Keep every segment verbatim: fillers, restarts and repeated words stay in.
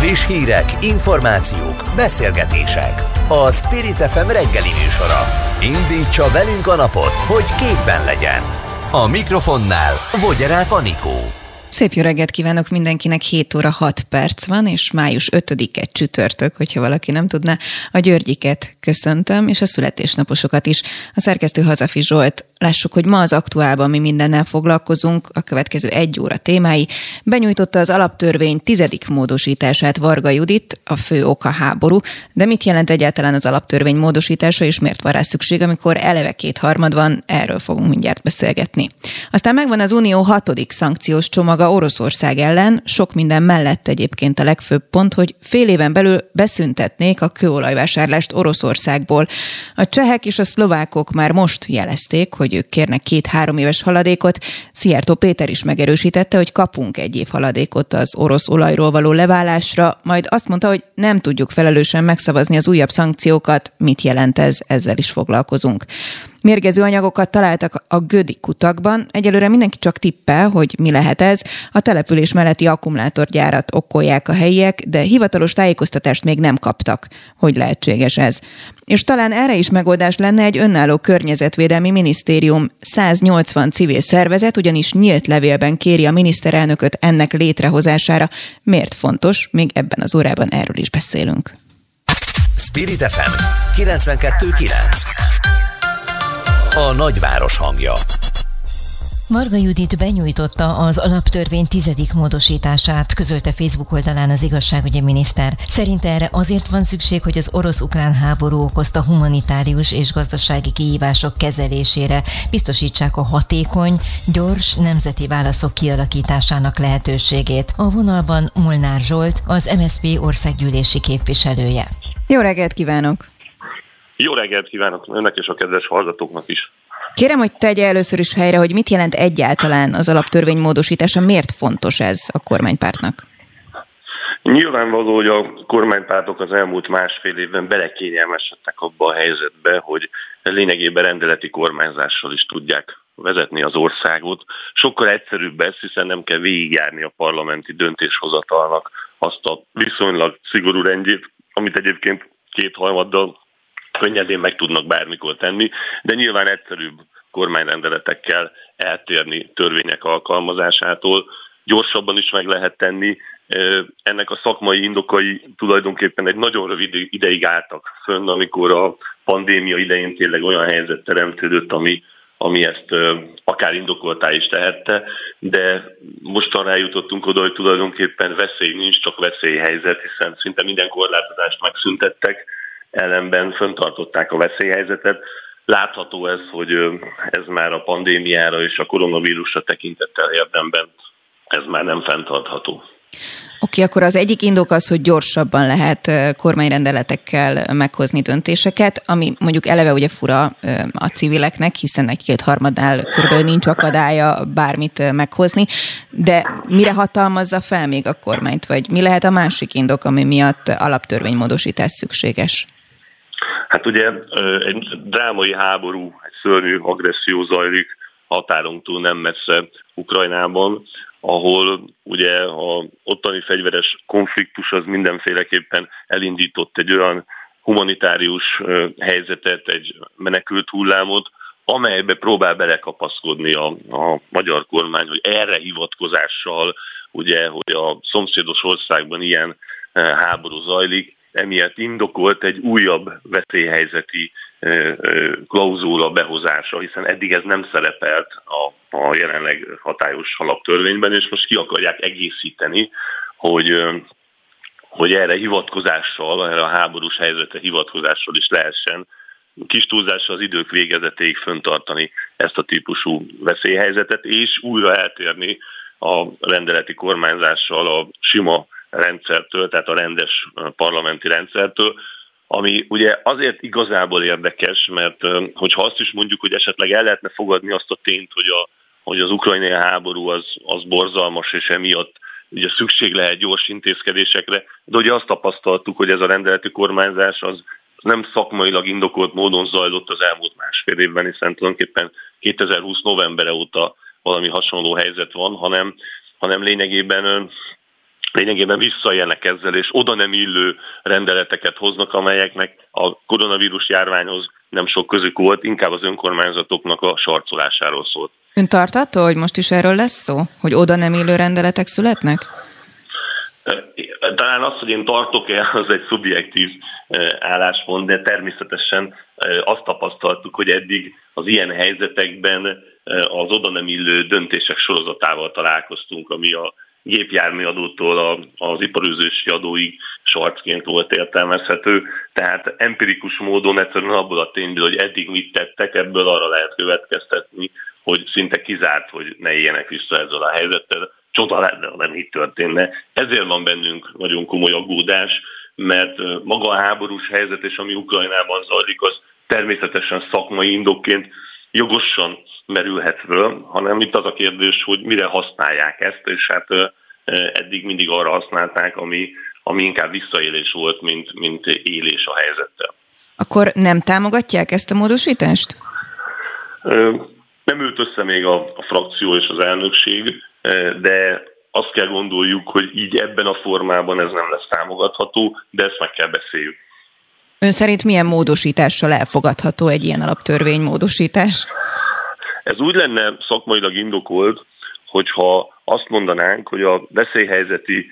Friss hírek, információk, beszélgetések. A Spirit ef em reggeli műsora. Indítsa velünk a napot, hogy képben legyen. A mikrofonnál Vogyarák Anikó. Szép jó reggelt kívánok mindenkinek, hét óra hat perc van, és május ötödike csütörtök, hogyha valaki nem tudná. A Györgyiket köszöntöm, és a születésnaposokat is. A szerkesztő Hazafi Zsolt. Lássuk, hogy ma az aktuálban mi mindennel foglalkozunk, a következő egy óra témái. Benyújtotta az alaptörvény tizedik módosítását Varga Judit, a fő oka háború. De mit jelent egyáltalán az alaptörvény módosítása, és miért van rá szükség, amikor eleve kétharmad van? Erről fogunk mindjárt beszélgetni. Aztán megvan az Unió hatodik szankciós csomaga Oroszország ellen, sok minden mellett egyébként a legfőbb pont, hogy fél éven belül beszüntetnék a kőolajvásárlást Oroszországból. A csehek és a szlovákok már most jelezték, hogy ők kérnek két-három éves haladékot. Szijjártó Péter is megerősítette, hogy kapunk egy év haladékot az orosz olajról való leválásra, majd azt mondta, hogy nem tudjuk felelősen megszavazni az újabb szankciókat. Mit jelent ez? Ezzel is foglalkozunk. Mérgező anyagokat találtak a Gödi kutakban. Egyelőre mindenki csak tippel, hogy mi lehet ez. A település melletti akkumulátorgyárat okkolják a helyiek, de hivatalos tájékoztatást még nem kaptak. Hogy lehetséges ez? És talán erre is megoldás lenne egy önálló környezetvédelmi minisztérium. száznyolcvan civil szervezet ugyanis nyílt levélben kéri a miniszterelnököt ennek létrehozására. Miért fontos? Még ebben az órában erről is beszélünk. Spirit ef em kilencvenkettő kilenc. A nagyváros hangja. Varga Judit benyújtotta az alaptörvény tizedik módosítását, közölte Facebook oldalán az igazságügyi miniszter. Szerinte erre azért van szükség, hogy az orosz-ukrán háború okozta humanitárius és gazdasági kihívások kezelésére biztosítsák a hatékony, gyors nemzeti válaszok kialakításának lehetőségét. A vonalban Molnár Zsolt, az em es zé pé országgyűlési képviselője. Jó reggelt kívánok! Jó reggelt kívánok önnek és a kedves hallgatóknak is. Kérem, hogy tegye először is helyre, hogy mit jelent egyáltalán az alaptörvény módosítása, miért fontos ez a kormánypártnak? Nyilvánvaló, hogy a kormánypártok az elmúlt másfél évben belekényelmesedtek abba a helyzetbe, hogy lényegében rendeleti kormányzással is tudják vezetni az országot. Sokkal egyszerűbb ez, hiszen nem kell végigjárni a parlamenti döntéshozatalnak azt a viszonylag szigorú rendjét, amit egyébként kétharmaddal könnyedén meg tudnak bármikor tenni, de nyilván egyszerűbb kormányrendeletekkel eltérni törvények alkalmazásától. Gyorsabban is meg lehet tenni. Ennek a szakmai indokai tulajdonképpen egy nagyon rövid ideig álltak fönn, amikor a pandémia idején tényleg olyan helyzet teremtődött, ami, ami ezt akár indokoltá is tehette, de mostan rájutottunk oda, hogy tulajdonképpen veszély nincs, csak veszélyhelyzet, hiszen szinte minden korlátozást megszüntettek, ellenben fenntartották a veszélyhelyzetet. Látható ez, hogy ez már a pandémiára és a koronavírusra tekintettel érdemben ez már nem fenntartható. Oké, okay, akkor az egyik indok az, hogy gyorsabban lehet kormányrendeletekkel meghozni döntéseket, ami mondjuk eleve ugye fura a civileknek, hiszen egy-két harmadnál körülbelül nincs akadálya bármit meghozni, de mire hatalmazza fel még a kormányt, vagy mi lehet a másik indok, ami miatt alaptörvénymódosítás szükséges? Hát ugye egy drámai háború, egy szörnyű agresszió zajlik határon túl nem messze Ukrajnában, ahol ugye az ottani fegyveres konfliktus az mindenféleképpen elindított egy olyan humanitárius helyzetet, egy menekült hullámot, amelybe próbál belekapaszkodni a, a magyar kormány, hogy erre hivatkozással, ugye, hogy a szomszédos országban ilyen háború zajlik, emiatt indokolt egy újabb veszélyhelyzeti klauzúla behozása, hiszen eddig ez nem szerepelt a, a jelenleg hatályos alaptörvényben, és most ki akarják egészíteni, hogy, hogy erre hivatkozással, erre a háborús helyzetre hivatkozással is lehessen kis túlzással az idők végezetéig fenntartani ezt a típusú veszélyhelyzetet, és újra eltérni a rendeleti kormányzással a sima rendszertől, tehát a rendes parlamenti rendszertől, ami ugye azért igazából érdekes, mert hogyha azt is mondjuk, hogy esetleg el lehetne fogadni azt a tényt, hogy, a, hogy az ukrajnai háború az, az borzalmas, és emiatt ugye szükség lehet gyors intézkedésekre, de ugye azt tapasztaltuk, hogy ez a rendeleti kormányzás az nem szakmailag indokolt módon zajlott az elmúlt másfél évben, hiszen tulajdonképpen kétezer-húsz novembere óta valami hasonló helyzet van, hanem, hanem lényegében lényegében visszaélnek ezzel, és oda nem illő rendeleteket hoznak, amelyeknek a koronavírus járványhoz nem sok közük volt, inkább az önkormányzatoknak a sarcolásáról szólt. Ön tart attól, hogy most is erről lesz szó? Hogy oda nem illő rendeletek születnek? Talán az, hogy én tartok-e, az egy szubjektív álláspont, de természetesen azt tapasztaltuk, hogy eddig az ilyen helyzetekben az oda nem illő döntések sorozatával találkoztunk, ami a gépjárműadótól az iparűzési adóig sarcként volt értelmezhető. Tehát empirikus módon egyszerűen abból a tényből, hogy eddig mit tettek, ebből arra lehet következtetni, hogy szinte kizárt, hogy ne éljenek vissza ezzel a helyzettel. Csoda lenne, ha nem így történne. Ezért van bennünk nagyon komoly aggódás, mert maga a háborús helyzet, és ami Ukrajnában zajlik, az természetesen szakmai indokként jogosan merülhet föl, hanem itt az a kérdés, hogy mire használják ezt, és hát eddig mindig arra használták, ami, ami inkább visszaélés volt, mint, mint élés a helyzettel. Akkor nem támogatják ezt a módosítást? Nem ült össze még a, a frakció és az elnökség, de azt kell gondoljuk, hogy így ebben a formában ez nem lesz támogatható, de ezt meg kell beszéljük. Ön szerint milyen módosítással elfogadható egy ilyen alaptörvénymódosítás? Ez úgy lenne szakmailag indokolt, hogyha azt mondanánk, hogy a veszélyhelyzeti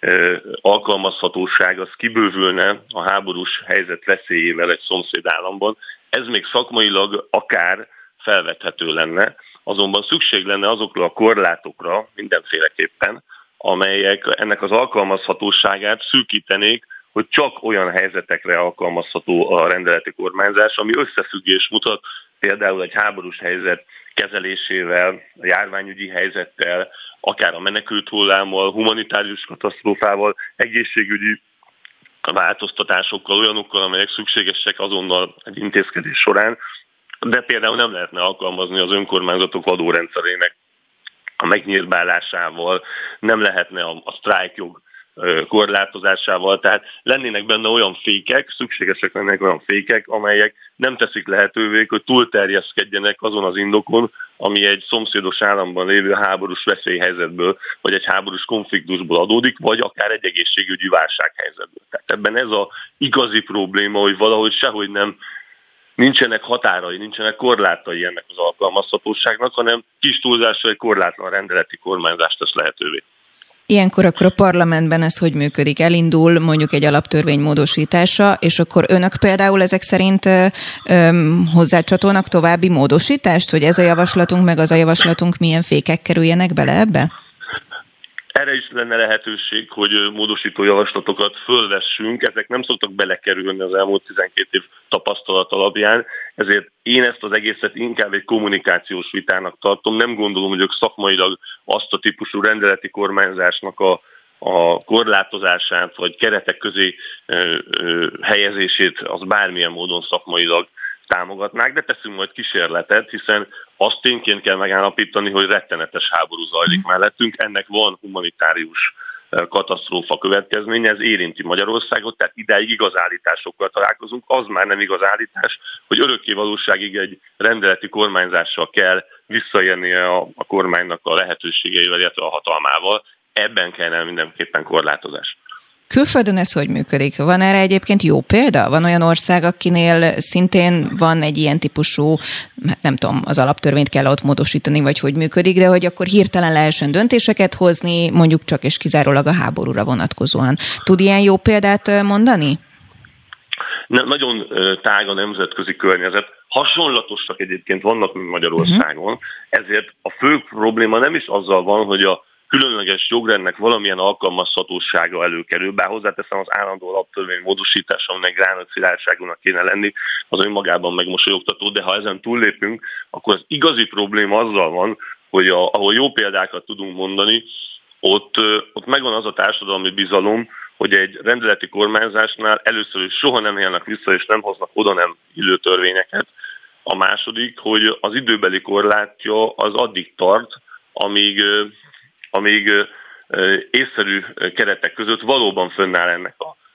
alkalmazhatóság az kibővülne a háborús helyzet veszélyével egy szomszédállamban. Ez még szakmailag akár felvethető lenne, azonban szükség lenne azokra a korlátokra mindenféleképpen, amelyek ennek az alkalmazhatóságát szűkítenék, hogy csak olyan helyzetekre alkalmazható a rendeleti kormányzás, ami összefüggés mutat például egy háborús helyzet kezelésével, a járványügyi helyzettel, akár a menekült hullámmal, humanitárius katasztrófával, egészségügyi változtatásokkal, olyanokkal, amelyek szükségesek azonnal egy intézkedés során, de például nem lehetne alkalmazni az önkormányzatok adórendszerének a megnyírbálásával, nem lehetne a, a sztrájkjog korlátozásával, tehát lennének benne olyan fékek, szükségesek lennének olyan fékek, amelyek nem teszik lehetővé, hogy túlterjeszkedjenek azon az indokon, ami egy szomszédos államban lévő háborús veszélyhelyzetből, vagy egy háborús konfliktusból adódik, vagy akár egy egészségügyi válsághelyzetből. Tehát ebben ez az igazi probléma, hogy valahogy sehogy nem nincsenek határai, nincsenek korlátai ennek az alkalmazhatóságnak, hanem kis túlzással egy korlátlan rendeleti kormányzást tesz lehetővé. Ilyenkor akkor a parlamentben ez hogy működik? Elindul mondjuk egy alaptörvény módosítása, és akkor önök például ezek szerint ö, ö, hozzácsatolnak további módosítást, hogy ez a javaslatunk, meg az a javaslatunk milyen fékek kerüljenek bele ebbe? Erre is lenne lehetőség, hogy módosító javaslatokat fölvessünk, ezek nem szoktak belekerülni az elmúlt tizenkét év tapasztalat alapján, ezért én ezt az egészet inkább egy kommunikációs vitának tartom. Nem gondolom, hogy ők szakmailag azt a típusú rendeleti kormányzásnak a, a korlátozását vagy keretek közé ö, ö, helyezését az bármilyen módon szakmailag támogatnák, de teszünk majd kísérletet, hiszen azt tényként kell megállapítani, hogy rettenetes háború zajlik mellettünk, ennek van humanitárius katasztrófa következménye, ez érinti Magyarországot, tehát idáig igaz állításokkal találkozunk, az már nem igaz állítás, hogy örökké valóságig egy rendeleti kormányzással kell visszaérnie a, a kormánynak a lehetőségeivel, illetve a hatalmával, ebben kellene mindenképpen korlátozás. Külföldön ez hogy működik? Van erre egyébként jó példa? Van olyan ország, akinél szintén van egy ilyen típusú, nem tudom, az alaptörvényt kell ott módosítani, vagy hogy működik, de hogy akkor hirtelen lehessen döntéseket hozni, mondjuk csak és kizárólag a háborúra vonatkozóan. Tud ilyen jó példát mondani? Na, nagyon tág a nemzetközi környezet. Hasonlatosak egyébként vannak, mint Magyarországon, uh-huh. ezért a fő probléma nem is azzal van, hogy a különleges jogrendnek valamilyen alkalmazhatósága előkerül, bár hozzáteszem az állandó alaptörvény módosítása, aminek gránat szilárdságúnak kéne lenni, az önmagában megmosolyogtató, de ha ezen túllépünk, akkor az igazi probléma azzal van, hogy a, ahol jó példákat tudunk mondani, ott, ott megvan az a társadalmi bizalom, hogy egy rendeleti kormányzásnál először is soha nem élnek vissza, és nem hoznak oda nem illő törvényeket. A második, hogy az időbeli korlátja az addig tart, amíg amíg észszerű keretek között valóban fönnáll ennek a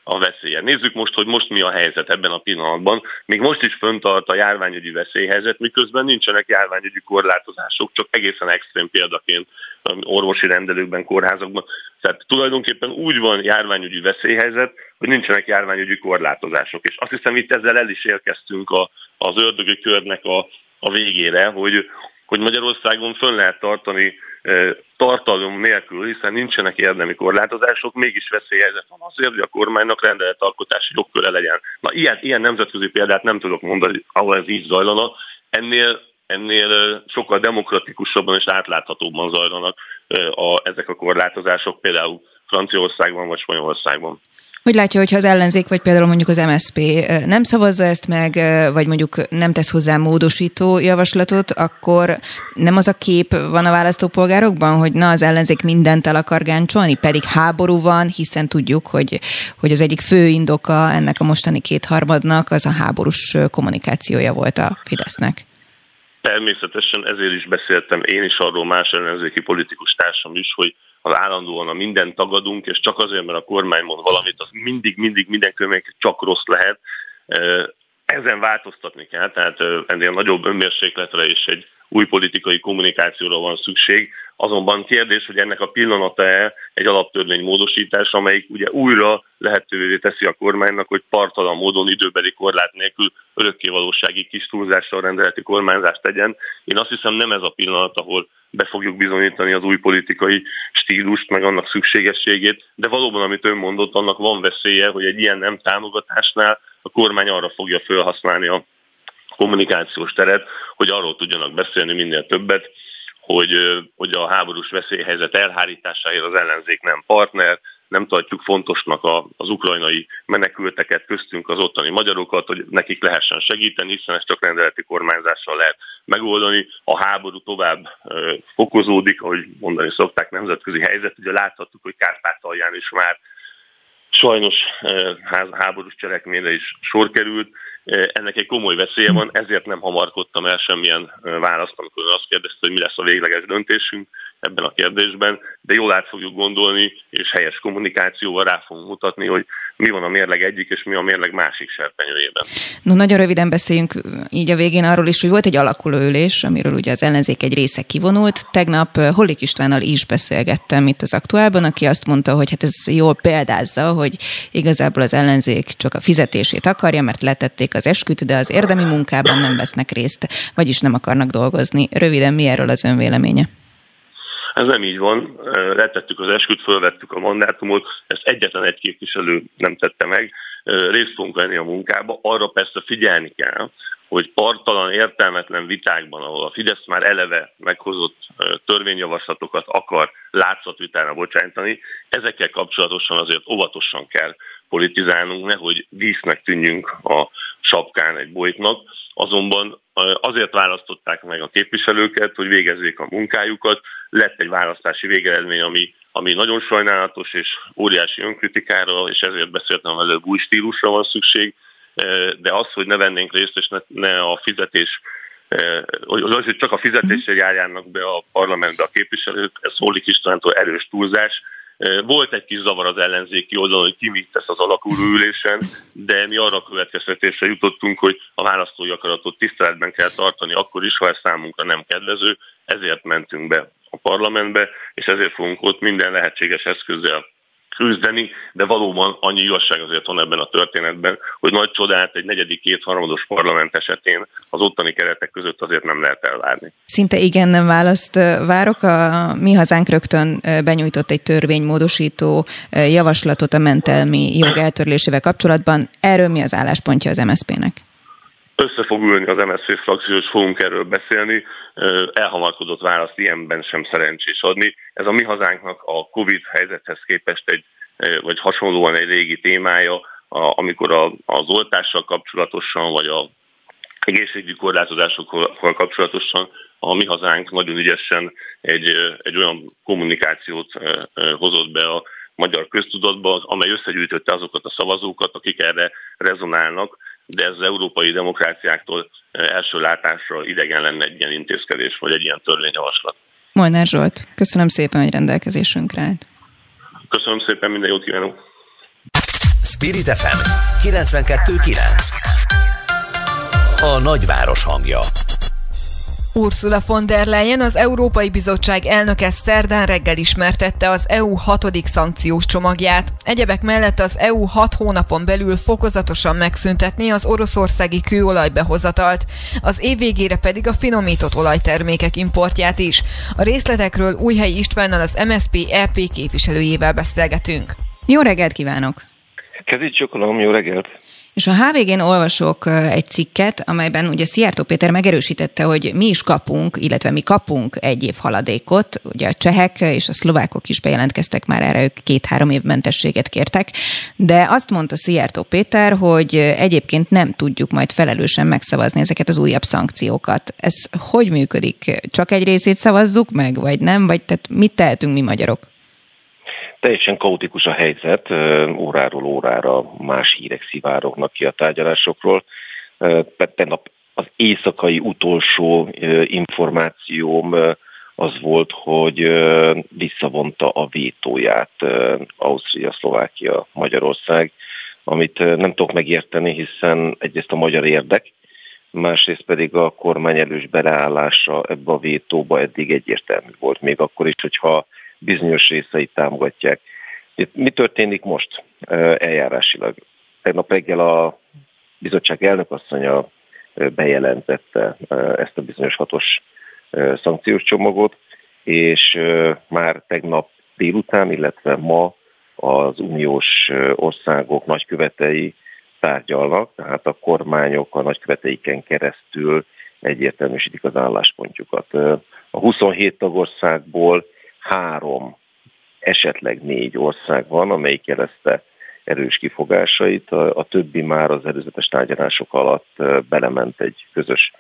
a veszélye. Nézzük most, hogy most mi a helyzet ebben a pillanatban. Még most is föntart a járványügyi veszélyhelyzet, miközben nincsenek járványügyi korlátozások, csak egészen extrém példaként orvosi rendelőkben, kórházakban. Tehát tulajdonképpen úgy van járványügyi veszélyhelyzet, hogy nincsenek járványügyi korlátozások. És azt hiszem, itt ezzel el is érkeztünk a, az ördögi körnek a, a végére, hogy, hogy Magyarországon fönn lehet tartani tartalom nélkül, hiszen nincsenek érdemi korlátozások, mégis veszélyhelyzet van azért, hogy a kormánynak rendeletalkotási jogköre legyen. Na, ilyen, ilyen nemzetközi példát nem tudok mondani, ahol ez így zajlana. Ennél, ennél sokkal demokratikusabban és átláthatóbban zajlanak a, ezek a korlátozások, például Franciaországban vagy Spanyolországban. Hogy látja, hogyha az ellenzék, vagy például mondjuk az em es zé pé nem szavazza ezt meg, vagy mondjuk nem tesz hozzá módosító javaslatot, akkor nem az a kép van a választópolgárokban, hogy na, az ellenzék mindent el akar gáncsolni, pedig háború van, hiszen tudjuk, hogy, hogy az egyik fő indoka ennek a mostani kétharmadnak az a háborús kommunikációja volt a Fidesznek. Természetesen ezért is beszéltem én is arról, más ellenzéki politikus társam is, hogy az állandóan a mindent tagadunk, és csak azért, mert a kormány mond valamit, az mindig, mindig minden körülmények csak rossz lehet. Ezen változtatni kell, tehát ennél nagyobb önmérsékletre és egy új politikai kommunikációra van szükség. Azonban kérdés, hogy ennek a pillanata-e egy alaptörvény módosítás, amelyik ugye újra lehetővé teszi a kormánynak, hogy parttalan módon időbeli korlát nélkül örökkévalósági kis túlzással rendeleti kormányzást tegyen. Én azt hiszem, nem ez a pillanat, ahol be fogjuk bizonyítani az új politikai stílust, meg annak szükségességét, de valóban, amit ön mondott, annak van veszélye, hogy egy ilyen nem támogatásnál a kormány arra fogja felhasználni a kommunikációs teret, hogy arról tudjanak beszélni minél többet, hogy, hogy a háborús veszélyhelyzet elhárításáért az ellenzék nem partner, nem tartjuk fontosnak a, az ukrajnai menekülteket, köztünk az ottani magyarokat, hogy nekik lehessen segíteni, hiszen ezt csak rendeleti kormányzással lehet megoldani. A háború tovább ö, fokozódik, ahogy mondani szokták, nemzetközi helyzet. Ugye láthattuk, hogy Kárpátalján is már sajnos ö, háborús cselekményre is sor került. Ennek egy komoly veszélye van, ezért nem hamarkodtam el semmilyen választ, amikor azt kérdezte, hogy mi lesz a végleges döntésünk ebben a kérdésben, de jól át fogjuk gondolni, és helyes kommunikációval rá fogunk mutatni, hogy mi van a mérleg egyik, és mi a mérleg másik serpenyőjében. No, nagyon röviden beszéljünk így a végén arról is, hogy volt egy alakuló ülés, amiről ugye az ellenzék egy része kivonult. Tegnap Hollik Istvánnal is beszélgettem itt az Aktuálban, aki azt mondta, hogy hát ez jól példázza, hogy igazából az ellenzék csak a fizetését akarja, mert letették az esküt, de az érdemi munkában nem vesznek részt, vagyis nem akarnak dolgozni. Röviden, mi erről az ön véleménye? Ez nem így van. Letettük az esküt, fölvettük a mandátumot, ezt egyetlen egy képviselő nem tette meg. Részt fogunk venni a munkába. Arra persze figyelni kell, hogy parttalan, értelmetlen vitákban, ahol a Fidesz már eleve meghozott törvényjavaslatokat akar látszatvitára bocsájtani, ezekkel kapcsolatosan azért óvatosan kell politizálnunk, nehogy dísznek tűnjünk a sapkán egy bojtnak. Azonban azért választották meg a képviselőket, hogy végezzék a munkájukat. Lett egy választási végeredmény, ami, ami nagyon sajnálatos és óriási önkritikára, és ezért beszéltem előbb, új stílusra van szükség, de az, hogy ne vennénk részt, és ne, ne a fizetés, az, hogy csak a fizetésre járjának be a parlamentbe a képviselők, ez Hollik Istvántól erős túlzás. Volt egy kis zavar az ellenzéki oldalon, hogy ki mit tesz az alakuló ülésen, de mi arra a következtetésre jutottunk, hogy a választói akaratot tiszteletben kell tartani akkor is, ha ez számunkra nem kedvező, ezért mentünk be a parlamentbe, és ezért fogunk ott minden lehetséges eszközzel küzdeni, de valóban annyi igazság azért van ebben a történetben, hogy nagy csodát egy negyedik kétharmados parlament esetén az ottani keretek között azért nem lehet elvárni. Szinte igen, nem választ várok. A Mi Hazánk rögtön benyújtott egy törvénymódosító javaslatot a mentelmi jog eltörlésével kapcsolatban. Erről mi az álláspontja az em es zé pének? Össze fog ülni az em es zé frakció, és fogunk erről beszélni. Elhamarkodott választ ilyenben sem szerencsés adni. Ez a Mi Hazánknak a Covid helyzethez képest egy, vagy hasonlóan egy régi témája, amikor az oltással kapcsolatosan, vagy az egészségügyi korlátozásokkal kapcsolatosan a Mi Hazánk nagyon ügyesen egy, egy olyan kommunikációt hozott be a magyar köztudatba, amely összegyűjtötte azokat a szavazókat, akik erre rezonálnak, de ez az európai demokráciáktól első látásra idegen lenne egy ilyen intézkedés, vagy egy ilyen törvényjavaslat. Molnár Zsolt, köszönöm szépen, hogy rendelkezésünkre állt. Köszönöm szépen, minden jót kívánok! Spirit ef em kilencvenkettő kilenc. A nagyváros hangja. Ursula von der Leyen, az Európai Bizottság elnöke szerdán reggel ismertette az é u hatodik szankciós csomagját. Egyebek mellett az é u hat hónapon belül fokozatosan megszüntetné az oroszországi kőolajbehozatalt, az év végére pedig a finomított olajtermékek importját is. A részletekről Újhelyi Istvánnal, az em es zé pé é pé képviselőjével beszélgetünk. Jó reggelt kívánok! Kezit csokolom, jó reggelt! És a há vé gén olvasok egy cikket, amelyben ugye Szijjártó Péter megerősítette, hogy mi is kapunk, illetve mi kapunk egy év haladékot. Ugye a csehek és a szlovákok is bejelentkeztek már erre, ők két-három év mentességet kértek, de azt mondta Szijjártó Péter, hogy egyébként nem tudjuk majd felelősen megszavazni ezeket az újabb szankciókat. Ez hogy működik? Csak egy részét szavazzuk meg, vagy nem? Vagy tehát mit tehetünk mi magyarok? Teljesen kaotikus a helyzet, óráról órára más hírek szivárognak ki a tárgyalásokról. Tegnap az éjszakai utolsó információm az volt, hogy visszavonta a vétóját Ausztria, Szlovákia, Magyarország, amit nem tudok megérteni, hiszen egyrészt a magyar érdek, másrészt pedig a kormány elős beleállása ebbe a vétóba eddig egyértelmű volt, még akkor is, hogyha bizonyos részeit támogatják. Mi történik most eljárásilag? Tegnap reggel a bizottság elnökasszonya bejelentette ezt a bizonyos hatos szankciós csomagot, és már tegnap délután, illetve ma az uniós országok nagykövetei tárgyalnak, tehát a kormányok a nagyköveteiken keresztül egyértelműsítik az álláspontjukat. A huszonhét tagországból három, esetleg négy ország van, amelyik jelezte erős kifogásait, a, a többi már az előzetes tárgyalások alatt belement egy közös,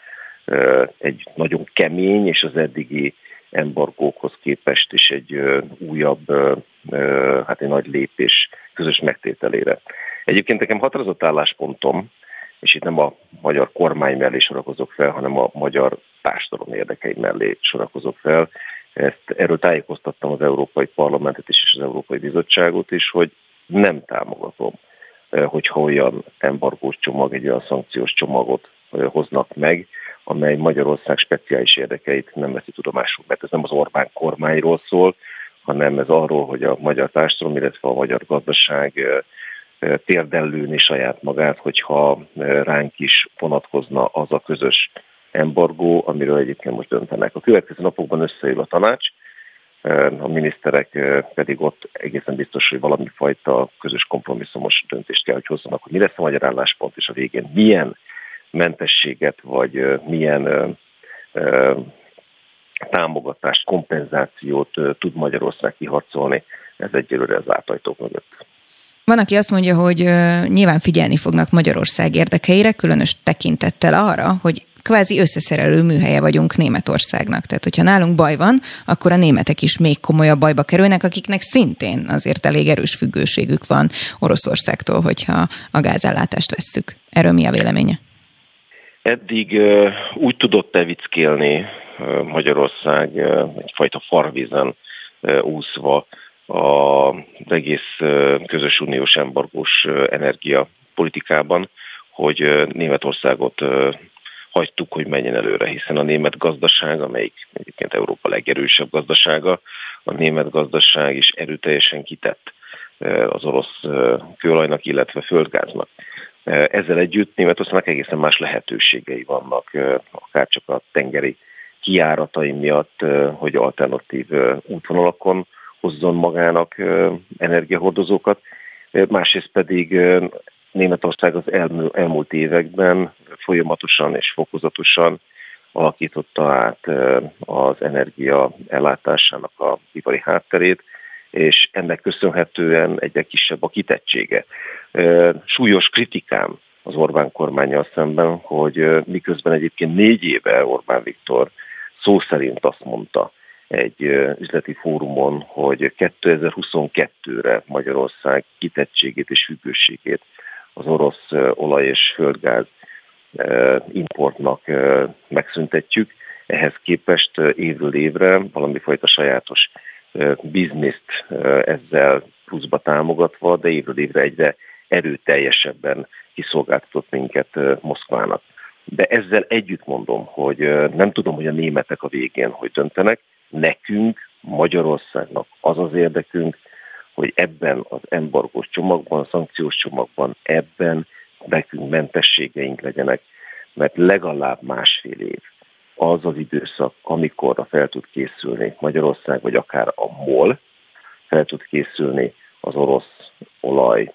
egy nagyon kemény és az eddigi embargókhoz képest is egy újabb, hát egy nagy lépés közös megtételére. Egyébként nekem határozott álláspontom, és itt nem a magyar kormány mellé sorakozok fel, hanem a magyar társadalom érdekei mellé sorakozok fel. Ezt, erről tájékoztattam az Európai Parlamentet is, és az Európai Bizottságot is, hogy nem támogatom, hogyha olyan embargós csomag, egy olyan szankciós csomagot hoznak meg, amely Magyarország speciális érdekeit nem veszi tudomásul, mert ez nem az Orbán kormányról szól, hanem ez arról, hogy a magyar társadalom, illetve a magyar gazdaság térdellőni saját magát, hogyha ránk is vonatkozna az a közös embargó, amiről egyébként most döntenek. A következő napokban összeül a tanács, a miniszterek pedig ott egészen biztos, hogy valami fajta közös kompromisszumos döntést kell, hogy hozzanak, hogy mi lesz a magyar álláspont, és a végén milyen mentességet, vagy milyen támogatást, kompenzációt tud Magyarország kiharcolni, ez egyelőre az átajtók mögött. Van, aki azt mondja, hogy nyilván figyelni fognak Magyarország érdekeire, különös tekintettel arra, hogy kvázi összeszerelő műhelye vagyunk Németországnak. Tehát, hogyha nálunk baj van, akkor a németek is még komolyabb bajba kerülnek, akiknek szintén azért elég erős függőségük van Oroszországtól, hogyha a gázellátást vesszük. Erről mi a véleménye? Eddig uh, úgy tudott evickélni uh, Magyarország uh, egyfajta farvízen uh, úszva az egész uh, közös uniós embargós uh, energiapolitikában, hogy uh, Németországot uh, hagytuk, hogy menjen előre, hiszen a német gazdaság, amelyik egyébként Európa legerősebb gazdasága, a német gazdaság is erőteljesen kitett az orosz kőolajnak, illetve földgáznak. Ezzel együtt Németországnak egészen más lehetőségei vannak, akár csak a tengeri kijáratai miatt, hogy alternatív útvonalakon hozzon magának energiahordozókat, másrészt pedig Németország az elmúlt években folyamatosan és fokozatosan alakította át az energia ellátásának a ipari hátterét, és ennek köszönhetően egyre kisebb a kitettsége. Súlyos kritikám az Orbán kormánnyal szemben, hogy miközben egyébként négy éve Orbán Viktor szó szerint azt mondta egy üzleti fórumon, hogy kétezer-huszonkettőre Magyarország kitettségét és függőségét az orosz olaj és földgáz importnak megszüntetjük. Ehhez képest évről évre valamifajta sajátos bizniszt ezzel pluszba támogatva, de évről évre egyre erőteljesebben kiszolgáltatott minket Moszkvának. De ezzel együtt mondom, hogy nem tudom, hogy a németek a végén hogy döntenek. Nekünk, Magyarországnak az az érdekünk, hogy ebben az embargós csomagban, a szankciós csomagban, ebben nekünk mentességeink legyenek, mert legalább másfél év az az időszak, amikor fel tud készülni Magyarország, vagy akár a MOL fel tud készülni az orosz olaj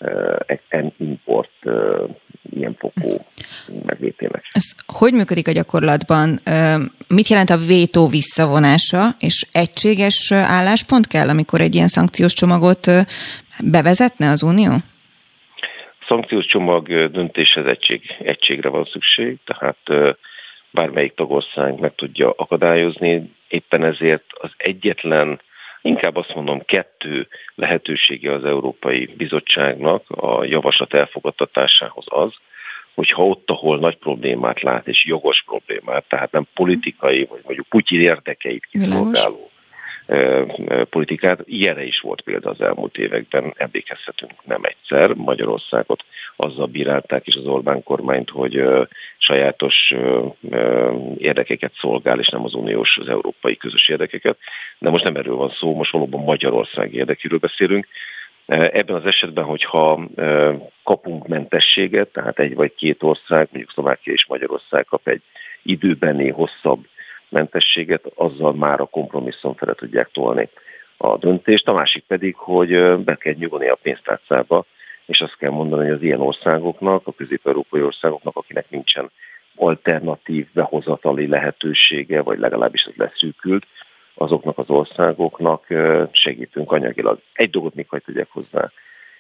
import ilyen fokú megvétének. Ez hogy működik a gyakorlatban? Mit jelent a vétó visszavonása, és egységes álláspont kell, amikor egy ilyen szankciós csomagot bevezetne az Unió? A szankciós csomag döntéshez egység, egységre van szükség, tehát bármelyik tagország meg tudja akadályozni, éppen ezért az egyetlen, inkább azt mondom, kettő lehetősége az Európai Bizottságnak a javaslat elfogadtatásához az, hogyha ott, ahol nagy problémát lát, és jogos problémát, tehát nem politikai, vagy mondjuk Putyin érdekeit kiszolgáló politikát, ilyenre is volt példa az elmúlt években, emlékezhetünk nem egyszer. Magyarországot azzal bírálták is az Orbán kormányt, hogy sajátos érdekeket szolgál, és nem az uniós, az európai közös érdekeket. De most nem erről van szó, most valóban Magyarország érdekéről beszélünk. Ebben az esetben, hogyha kapunk mentességet, tehát egy vagy két ország, mondjuk Szlovákia és Magyarország kap egy időbeni hosszabb mentességet, azzal már a kompromisszum fele tudják tolni a döntést. A másik pedig, hogy be kell nyugodni a pénztárcába, és azt kell mondani, hogy az ilyen országoknak, a közép-európai országoknak, akinek nincsen alternatív behozatali lehetősége, vagy legalábbis ez leszűkült, azoknak az országoknak segítünk anyagilag. Egy dolgot még hagy tegyek hozzá.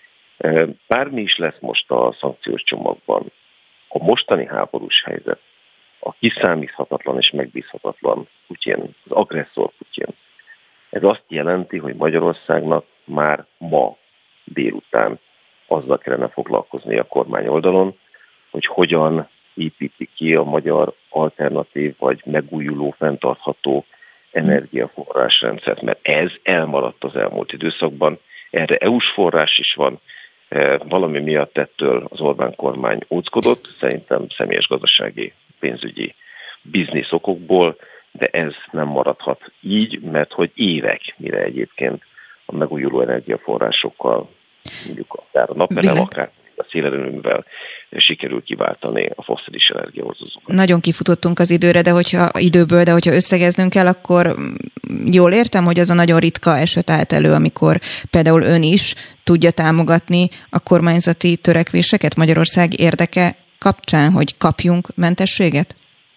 Bármi is lesz most a szankciós csomagban, a mostani háborús helyzet, a kiszámíthatatlan és megbízhatatlan Putyin, az agresszor Putyin. Ez azt jelenti, hogy Magyarországnak már ma délután azzal kellene foglalkozni a kormány oldalon, hogy hogyan építi ki a magyar alternatív vagy megújuló, fenntartható energiaforrásrendszert, mert ez elmaradt az elmúlt időszakban. Erre é u-s forrás is van, valami miatt ettől az Orbán kormány óckodott, szerintem személyes gazdasági, pénzügyi biznisz okokból, de ez nem maradhat így, mert hogy évek, mire egyébként a megújuló energiaforrásokkal, mondjuk akár a napelem, akár a szélerőművel sikerül kiváltani a fosszilis energiahordozókat. Nagyon kifutottunk az időre, de hogyha időből, de hogyha összegeznünk kell, akkor jól értem, hogy az a nagyon ritka eset állt elő, amikor például ön is tudja támogatni a kormányzati törekvéseket Magyarország érdeke kapcsán, hogy kapjunk mentességet?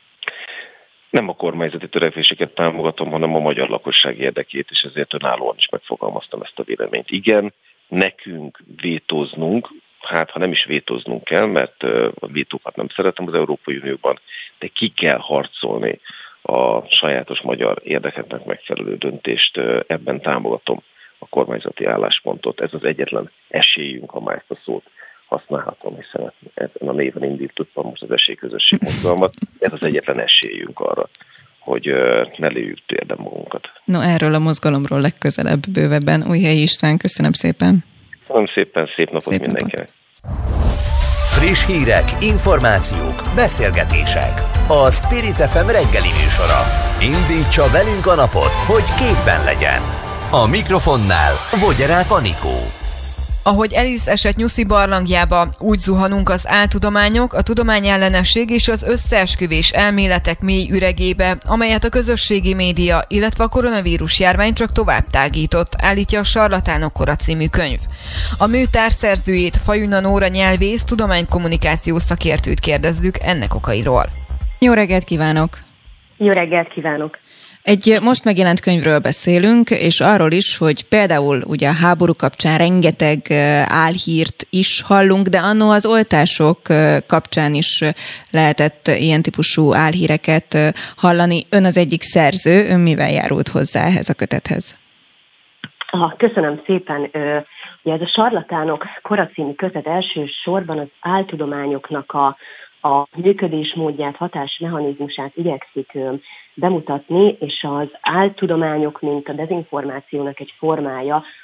Nem a kormányzati törekvéseket támogatom, hanem a magyar lakosság érdekét, és ezért önállóan is megfogalmaztam ezt a véleményt. Igen, nekünk vétóznunk, hát ha nem is vétóznunk kell, mert a vétókat nem szeretem az Európai Unióban, de ki kell harcolni a sajátos magyar érdekeknek megfelelő döntést, ebben támogatom a kormányzati álláspontot. Ez az egyetlen esélyünk, ha már ezt a szót használhatom, hiszen ezen a néven indítottam most az esélyközösség mozgalmat. Ez az egyetlen esélyünk arra, hogy ne lőjük térden magunkat. No, erről a mozgalomról legközelebb bővebben. Újhelyi István, köszönöm szépen. Köszönöm szépen, szép napot szép mindenkinek. Napot. Friss hírek, információk, beszélgetések. A Spirit ef em reggeli műsora. Indítsa velünk a napot, hogy képben legyen. A mikrofonnál Vogyarák Anikó. Ahogy Alice esett nyuszi barlangjába, úgy zuhanunk az áltudományok, a tudományellenesség és az összeesküvés elméletek mély üregébe, amelyet a közösségi média, illetve a koronavírus járvány csak tovább tágított, állítja a Sarlatánok kora című könyv. A mű társszerzőjét, Fajuna Nóra nyelvész, tudománykommunikációs szakértőt kérdezzük ennek okairól. Jó reggelt kívánok! Jó reggelt kívánok! Egy most megjelent könyvről beszélünk, és arról is, hogy például ugye a háború kapcsán rengeteg álhírt is hallunk, de annó az oltások kapcsán is lehetett ilyen típusú álhíreket hallani. Ön az egyik szerző, ön mivel járult hozzá ehhez a kötethez? Aha, köszönöm szépen. Ugye ez a Sarlatánok kora című kötet elsősorban az áltudományoknak a a működésmódját, hatásmechanizmusát igyekszik bemutatni, és az áltudományok, mint a dezinformációnak egy formája,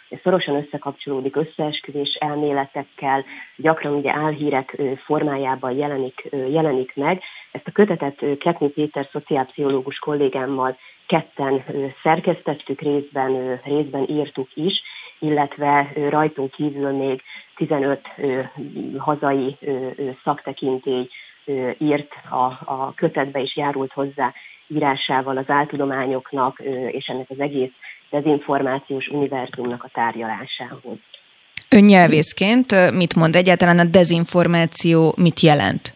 szorosan összekapcsolódik összeesküvés elméletekkel, gyakran ugye álhírek formájában jelenik, jelenik meg. Ezt a kötetet Kekni Péter szociálpszichológus kollégámmal ketten szerkesztettük, részben, részben írtuk is, illetve rajtunk kívül még tizenöt hazai szaktekintély írt a, a kötetbe, és járult hozzá írásával az áltudományoknak és ennek az egész dezinformációs univerzumnak a tárgyalásához. Ön nyelvészként mit mond egyáltalán a dezinformáció, mit jelent?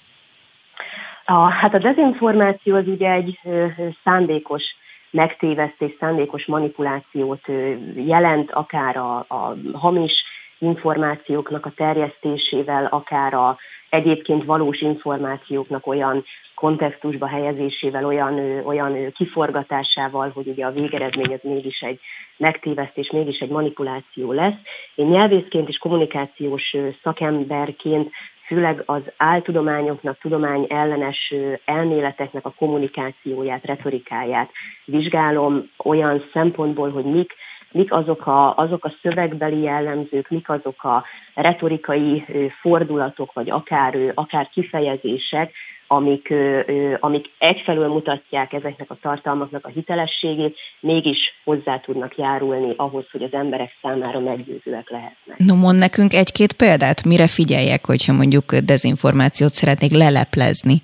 A, hát a dezinformáció az ugye egy ö, szándékos megtévesztés, szándékos manipulációt ö, jelent, akár a, a hamis információknak a terjesztésével, akár a egyébként valós információknak olyan kontextusba helyezésével, olyan, ö, olyan ö, kiforgatásával, hogy ugye a végeredmény az mégis egy megtévesztés, mégis egy manipuláció lesz. Én nyelvészként és kommunikációs ö, szakemberként főleg az áltudományoknak, tudomány ellenes elméleteknek a kommunikációját, retorikáját vizsgálom olyan szempontból, hogy mik, mik azok, a, azok a szövegbeli jellemzők, mik azok a retorikai fordulatok, vagy akár, akár kifejezések, amik, amik egyfelől mutatják ezeknek a tartalmaknak a hitelességét, mégis hozzá tudnak járulni ahhoz, hogy az emberek számára meggyőzőek lehetnek. No, mond nekünk egy-két példát, mire figyeljek, hogyha mondjuk dezinformációt szeretnék leleplezni?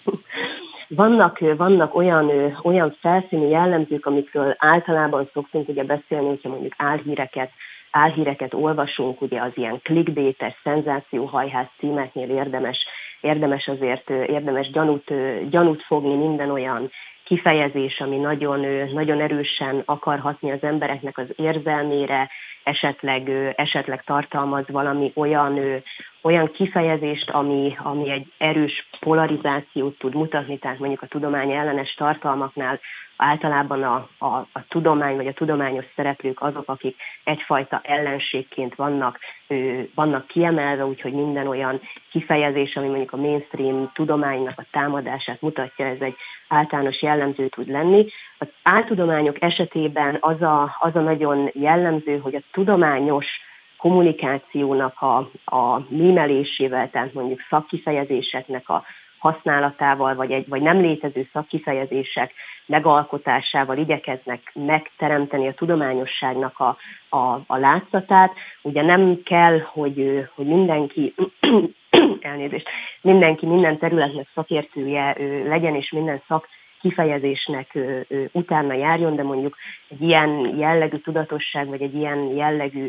Vannak, vannak olyan, olyan felszíni jellemzők, amikről általában szoktunk ugye beszélni, hogyha mondjuk álhíreket, álhíreket olvasunk, ugye az ilyen clickbaites, szenzációhajház címeknél érdemes, érdemes azért érdemes gyanút, gyanút fogni minden olyan kifejezés, ami nagyon, nagyon erősen akar hatni az embereknek az érzelmére, esetleg, esetleg tartalmaz valami olyan, olyan kifejezést, ami, ami egy erős polarizációt tud mutatni, tehát mondjuk a tudomány ellenes tartalmaknál általában a, a, a tudomány vagy a tudományos szereplők azok, akik egyfajta ellenségként vannak, vannak kiemelve, úgyhogy minden olyan kifejezés, ami mondjuk a mainstream tudománynak a támadását mutatja, ez egy általános jellemző tud lenni. Az áltudományok esetében az a, az a nagyon jellemző, hogy a tudományos kommunikációnak a, a mímelésével, tehát mondjuk szakkifejezéseknek a használatával, vagy, egy, vagy nem létező szakkifejezések megalkotásával igyekeznek megteremteni a tudományosságnak a, a, a látszatát. Ugye nem kell, hogy, hogy mindenki, elnézést, mindenki minden területnek szakértője legyen, és minden szak kifejezésnek utána járjon, de mondjuk egy ilyen jellegű tudatosság, vagy egy ilyen jellegű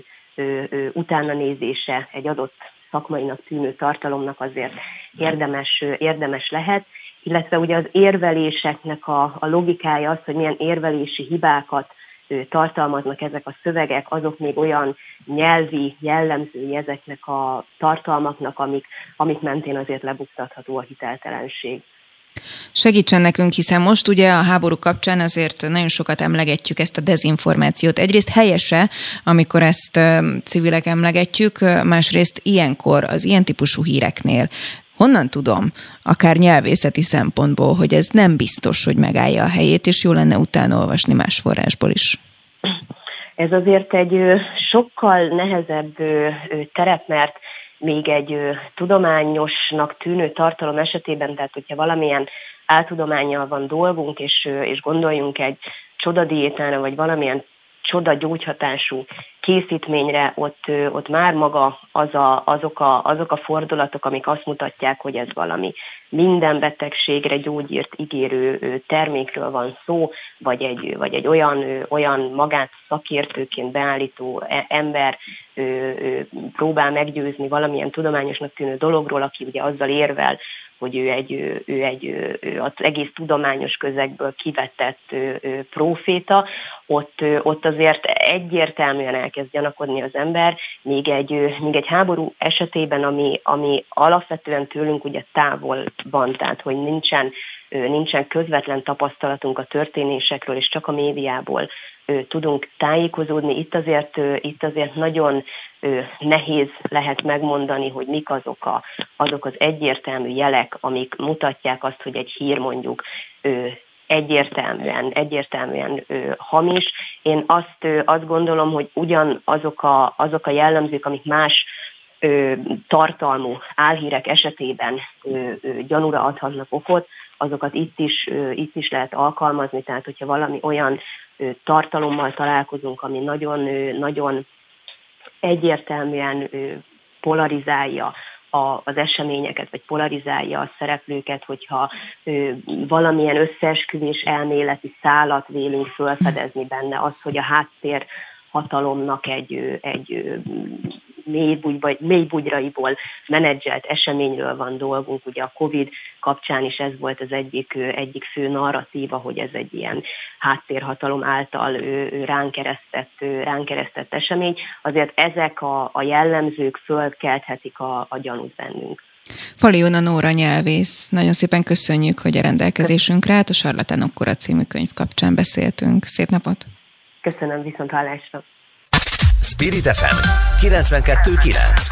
utána nézése egy adott szakmainak tűnő tartalomnak azért érdemes, érdemes lehet, illetve ugye az érveléseknek a, a logikája az, hogy milyen érvelési hibákat tartalmaznak ezek a szövegek, azok még olyan nyelvi jellemzői ezeknek a tartalmaknak, amik, amik mentén azért lebuktatható a hiteltelenség. Segítsen nekünk, hiszen most ugye a háború kapcsán azért nagyon sokat emlegetjük ezt a dezinformációt. Egyrészt helyese, amikor ezt civilek emlegetjük, másrészt ilyenkor, az ilyen típusú híreknél honnan tudom, akár nyelvészeti szempontból, hogy ez nem biztos, hogy megállja a helyét, és jó lenne utána olvasni más forrásból is? Ez azért egy sokkal nehezebb terep, mert még egy ö, tudományosnak tűnő tartalom esetében, tehát hogyha valamilyen áltudománnyal van dolgunk, és, ö, és gondoljunk egy csodadiétára, vagy valamilyen csoda gyógyhatású készítményre, ott, ö, ott már maga az a, azok, a, azok a fordulatok, amik azt mutatják, hogy ez valami minden betegségre gyógyírt ígérő ö, termékről van szó, vagy egy, vagy egy olyan, ö, olyan magát szakértőként beállító ember ö, ö, próbál meggyőzni valamilyen tudományosnak tűnő dologról, aki ugye azzal érvel, hogy ő egy, ő egy ő az egész tudományos közegből kivetett próféta, ott, ott azért egyértelműen elkezd gyanakodni az ember, még egy, még egy háború esetében, ami, ami alapvetően tőlünk ugye távol van, tehát hogy nincsen, nincsen közvetlen tapasztalatunk a történésekről, és csak a médiából tudunk tájékozódni. Itt azért, itt azért nagyon nehéz lehet megmondani, hogy mik azok, a, azok az egyértelmű jelek, amik mutatják azt, hogy egy hír mondjuk egyértelműen, egyértelműen ö, hamis. Én azt, ö, azt gondolom, hogy ugyan azok a, azok a jellemzők, amik más ö, tartalmú álhírek esetében ö, ö, gyanúra adhatnak okot, azokat itt is, ö, itt is lehet alkalmazni, tehát hogyha valami olyan ö, tartalommal találkozunk, ami nagyon, ö, nagyon egyértelműen ö, polarizálja az eseményeket, vagy polarizálja a szereplőket, hogyha ö, valamilyen összeesküvés elméleti szálat vélünk felfedezni benne, az, hogy a háttér hatalomnak egy, egy mélybugyraiból menedzselt eseményről van dolgunk. Ugye a Covid kapcsán is ez volt az egyik, egyik fő narratíva, hogy ez egy ilyen háttérhatalom által ránk eresztett, ránk eresztett esemény. Azért ezek a, a jellemzők fölkelthetik a, a gyanút bennünk. Faliona Nóra nyelvész, nagyon szépen köszönjük, hogy a rendelkezésünkre állt, a Sarlatánok kora című könyv kapcsán beszéltünk. Szép napot! Köszönöm, viszont hallásra! Spirit ef em kilencvenkettő kilenc.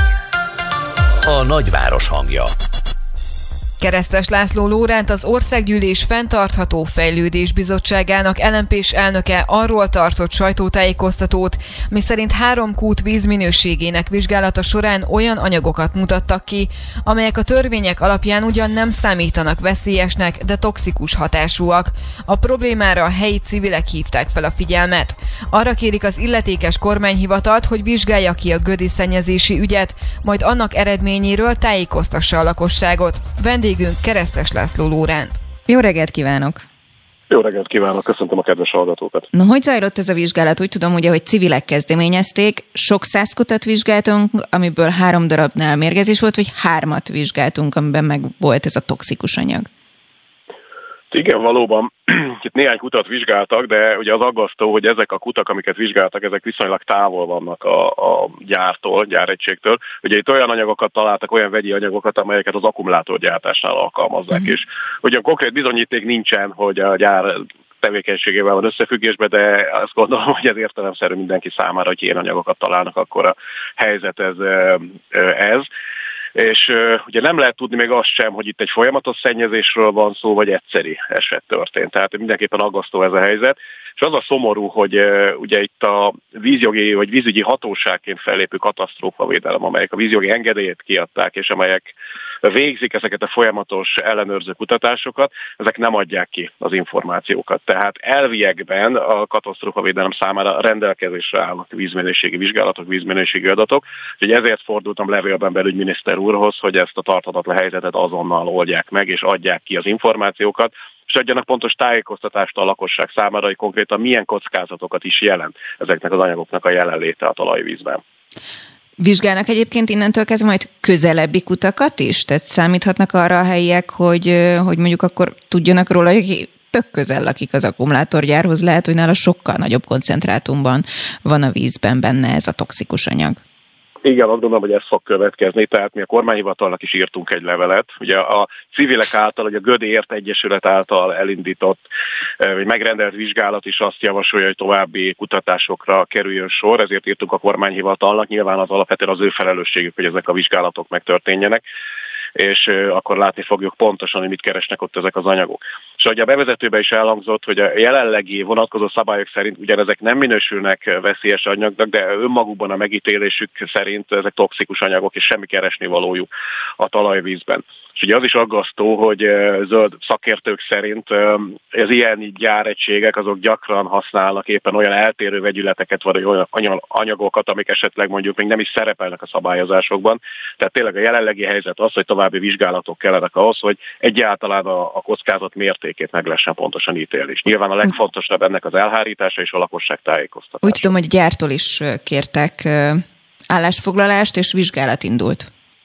A nagyváros hangja. Keresztes László Lóránt, az Országgyűlés Fenntartható Fejlődés Bizottságának el em pés elnöke arról tartott sajtótájékoztatót, miszerint három kút vízminőségének vizsgálata során olyan anyagokat mutattak ki, amelyek a törvények alapján ugyan nem számítanak veszélyesnek, de toxikus hatásúak. A problémára a helyi civilek hívták fel a figyelmet. Arra kérik az illetékes kormányhivatalt, hogy vizsgálja ki a gödi szennyezési ügyet, majd annak eredményéről tájékoztassa a lakosságot. Vendégünk Keresztes László Lóránt. Jó reggelt kívánok! Jó reggelt kívánok, köszöntöm a kedves hallgatókat. Na, hogy zajlott ez a vizsgálat? Úgy tudom, ugye, hogy civilek kezdeményezték, sok száz kutat vizsgáltunk, amiből három darabnál mérgezés volt, vagy hármat vizsgáltunk, amiben meg volt ez a toxikus anyag. Igen, valóban itt néhány kutat vizsgáltak, de ugye az aggasztó, hogy ezek a kutak, amiket vizsgáltak, ezek viszonylag távol vannak a, a gyártól, gyáregységtől. Ugye itt olyan anyagokat találtak, olyan vegyi anyagokat, amelyeket az akkumulátorgyártásnál alkalmazzák is. Ugye konkrét bizonyíték nincsen, hogy a gyár tevékenységével van összefüggésben, de azt gondolom, hogy ez értelemszerű mindenki számára, hogy ilyen anyagokat találnak, akkor a helyzet ez. ez. És uh, ugye nem lehet tudni még azt sem, hogy itt egy folyamatos szennyezésről van szó, vagy egyszeri eset történt. Tehát mindenképpen aggasztó ez a helyzet. És az a szomorú, hogy uh, ugye itt a vízjogi vagy vízügyi hatóságként fellépő katasztrófavédelem, amelyek a vízjogi engedélyét kiadták, és amelyek végzik ezeket a folyamatos ellenőrző kutatásokat, ezek nem adják ki az információkat. Tehát elviekben a katasztrófavédelem számára rendelkezésre állnak vízminőségi vizsgálatok, vízminőségi adatok, úgyhogy ezért fordultam levélben belügyminiszter úrhoz, hogy ezt a tarthatatlan helyzetet azonnal oldják meg, és adják ki az információkat, és adjanak pontos tájékoztatást a lakosság számára, hogy konkrétan milyen kockázatokat is jelent ezeknek az anyagoknak a jelenléte a talajvízben. Vizsgálnak egyébként innentől kezdve majd közelebbi kutakat is? Tehát számíthatnak arra a helyiek, hogy, hogy mondjuk akkor tudjanak róla, hogy tök közel lakik az akkumulátorgyárhoz, lehet, hogy nála sokkal nagyobb koncentrátumban van a vízben benne ez a toxikus anyag. Igen, azt gondolom, hogy ez fog következni, tehát mi a kormányhivatalnak is írtunk egy levelet. Ugye a civilek által, hogy a Gödi Ért Egyesület által elindított, vagy megrendelt vizsgálat is azt javasolja, hogy további kutatásokra kerüljön sor, ezért írtunk a kormányhivatalnak, nyilván az alapvetően az ő felelősségük, hogy ezek a vizsgálatok megtörténjenek, és akkor látni fogjuk pontosan, hogy mit keresnek ott ezek az anyagok. És ahogy a bevezetőben is elhangzott, hogy a jelenlegi vonatkozó szabályok szerint ugyanezek nem minősülnek veszélyes anyagnak, de önmagukban a megítélésük szerint ezek toxikus anyagok, és semmi keresnivalójuk a talajvízben. És ugye az is aggasztó, hogy zöld szakértők szerint az ilyen gyáregységek azok gyakran használnak éppen olyan eltérő vegyületeket, vagy olyan anyagokat, amik esetleg mondjuk még nem is szerepelnek a szabályozásokban. Tehát tényleg a jelenlegi helyzet az, hogy további vizsgálatok kellenek ahhoz, hogy egyáltalán a, a kockázat mértékét meg lehessen pontosan ítélni. És nyilván a legfontosabb ennek az elhárítása és a lakosság tájékoztatása. Úgy tudom, hogy gyártól is kértek állásfoglalást, és vizsgálat indult.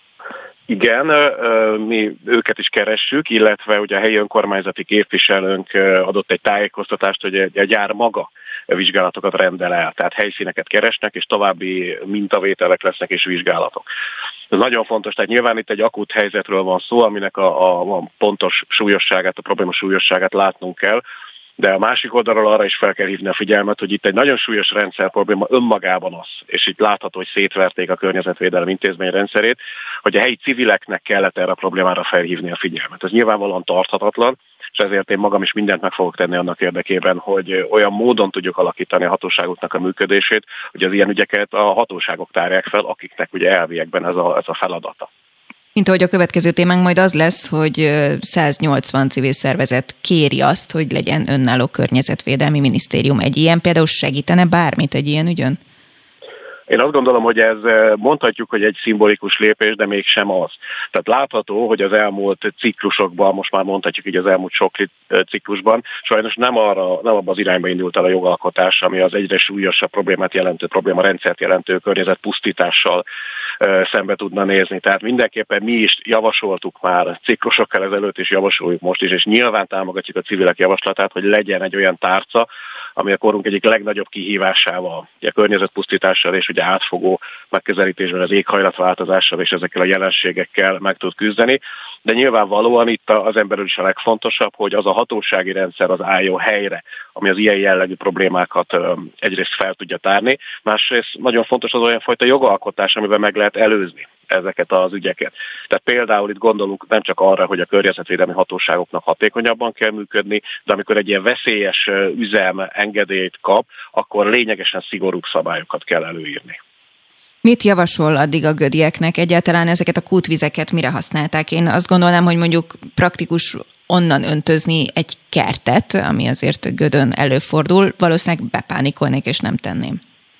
Igen, mi őket is keressük, illetve ugye a helyi önkormányzati képviselőnk adott egy tájékoztatást, hogy a gyár maga vizsgálatokat rendel el, tehát helyszíneket keresnek, és további mintavételek lesznek és vizsgálatok. Ez nagyon fontos, tehát nyilván itt egy akut helyzetről van szó, aminek a, a, a pontos súlyosságát, a probléma súlyosságát látnunk kell, De a másik oldalról arra is fel kell hívni a figyelmet, hogy itt egy nagyon súlyos rendszer probléma önmagában az, és itt látható, hogy szétverték a környezetvédelem intézmény rendszerét, hogy a helyi civileknek kellett erre a problémára felhívni a figyelmet. Ez nyilvánvalóan tarthatatlan, és ezért én magam is mindent meg fogok tenni annak érdekében, hogy olyan módon tudjuk alakítani a hatóságoknak a működését, hogy az ilyen ügyeket a hatóságok tárják fel, akiknek ugye elviekben ez a, ez a feladata. Mint ahogy a következő témánk majd az lesz, hogy száznyolcvan civil szervezet kéri azt, hogy legyen önálló környezetvédelmi minisztérium. Egy ilyen például segítene bármit egy ilyen ügyön? Én azt gondolom, hogy ez mondhatjuk, hogy egy szimbolikus lépés, de mégsem az. Tehát látható, hogy az elmúlt ciklusokban, most már mondhatjuk így az elmúlt sok ciklusban, sajnos nem, arra, nem abban az irányba indult el a jogalkotás, ami az egyre súlyosabb problémát jelentő, problémarendszert jelentő környezetpusztítással szembe tudna nézni. Tehát mindenképpen mi is javasoltuk már ciklusokkal ezelőtt, és javasoljuk most is, és nyilván támogatjuk a civilek javaslatát, hogy legyen egy olyan tárca, ami a korunk egyik legnagyobb kihívásával, a környezetpusztítással és ugye átfogó megközelítésben az éghajlatváltozással és ezekkel a jelenségekkel meg tud küzdeni. De nyilvánvalóan itt az emberül is a legfontosabb, hogy az a hatósági rendszer az álljon helyre, ami az ilyen jellegű problémákat egyrészt fel tudja tárni, másrészt nagyon fontos az olyan fajta jogalkotás, amiben meg lehet előzni ezeket az ügyeket. Tehát például itt gondolunk nem csak arra, hogy a környezetvédelmi hatóságoknak hatékonyabban kell működni, de amikor egy ilyen veszélyes üzem engedélyt kap, akkor lényegesen szigorúbb szabályokat kell előírni. Mit javasol addig a gödieknek? Egyáltalán ezeket a kútvizeket mire használták? Én azt gondolnám, hogy mondjuk praktikus onnan öntözni egy kertet, ami azért Gödön előfordul, valószínűleg bepánikolnék és nem tenném.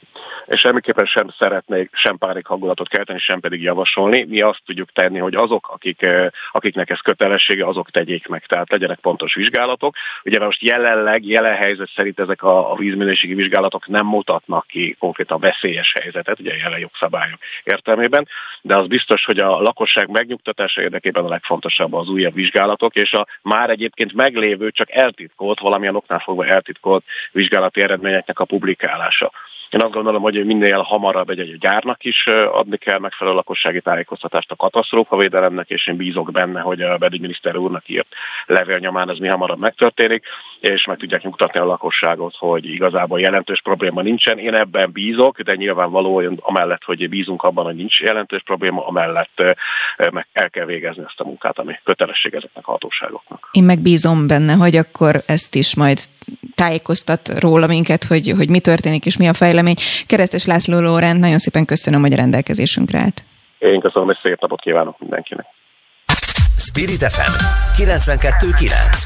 És semmiképpen sem szeretnék sem pánikhangulatot kelteni, sem pedig javasolni. Mi azt tudjuk tenni, hogy azok, akik, akiknek ez kötelessége, azok tegyék meg. Tehát legyenek pontos vizsgálatok. Ugye most jelenleg, jelen helyzet szerint ezek a, a vízminőségi vizsgálatok nem mutatnak ki konkrétan veszélyes helyzetet, ugye jelen jogszabályok értelmében, de az biztos, hogy a lakosság megnyugtatása érdekében a legfontosabb az újabb vizsgálatok, és a már egyébként meglévő, csak eltitkolt, valamilyen oknál fogva eltitkolt vizsgálati eredményeknek a publikálása. Én azt gondolom, hogy minél hamarabb egy, egy gyárnak is adni kell megfelelő lakossági tájékoztatást a katasztrófavédelemnek, és én bízok benne, hogy a belügyminiszter úrnak írt levél nyomán ez mi hamarabb megtörténik, és meg tudják nyugtatni a lakosságot, hogy igazából jelentős probléma nincsen. Én ebben bízok, de nyilvánvalóan amellett, hogy bízunk abban, hogy nincs jelentős probléma, amellett meg el kell végezni ezt a munkát, ami kötelesség ezeknek a hatóságoknak. Én meg bízom benne, hogy akkor ezt is majd tájékoztat róla minket, hogy, hogy mi történik és mi a fejlemény. Keresztes László Lórend, nagyon szépen köszönöm, hogy a rendelkezésünkre állt. Én köszönöm, és szép napot kívánok mindenkinek. Spirit ef em kilencvenkettő kilenc.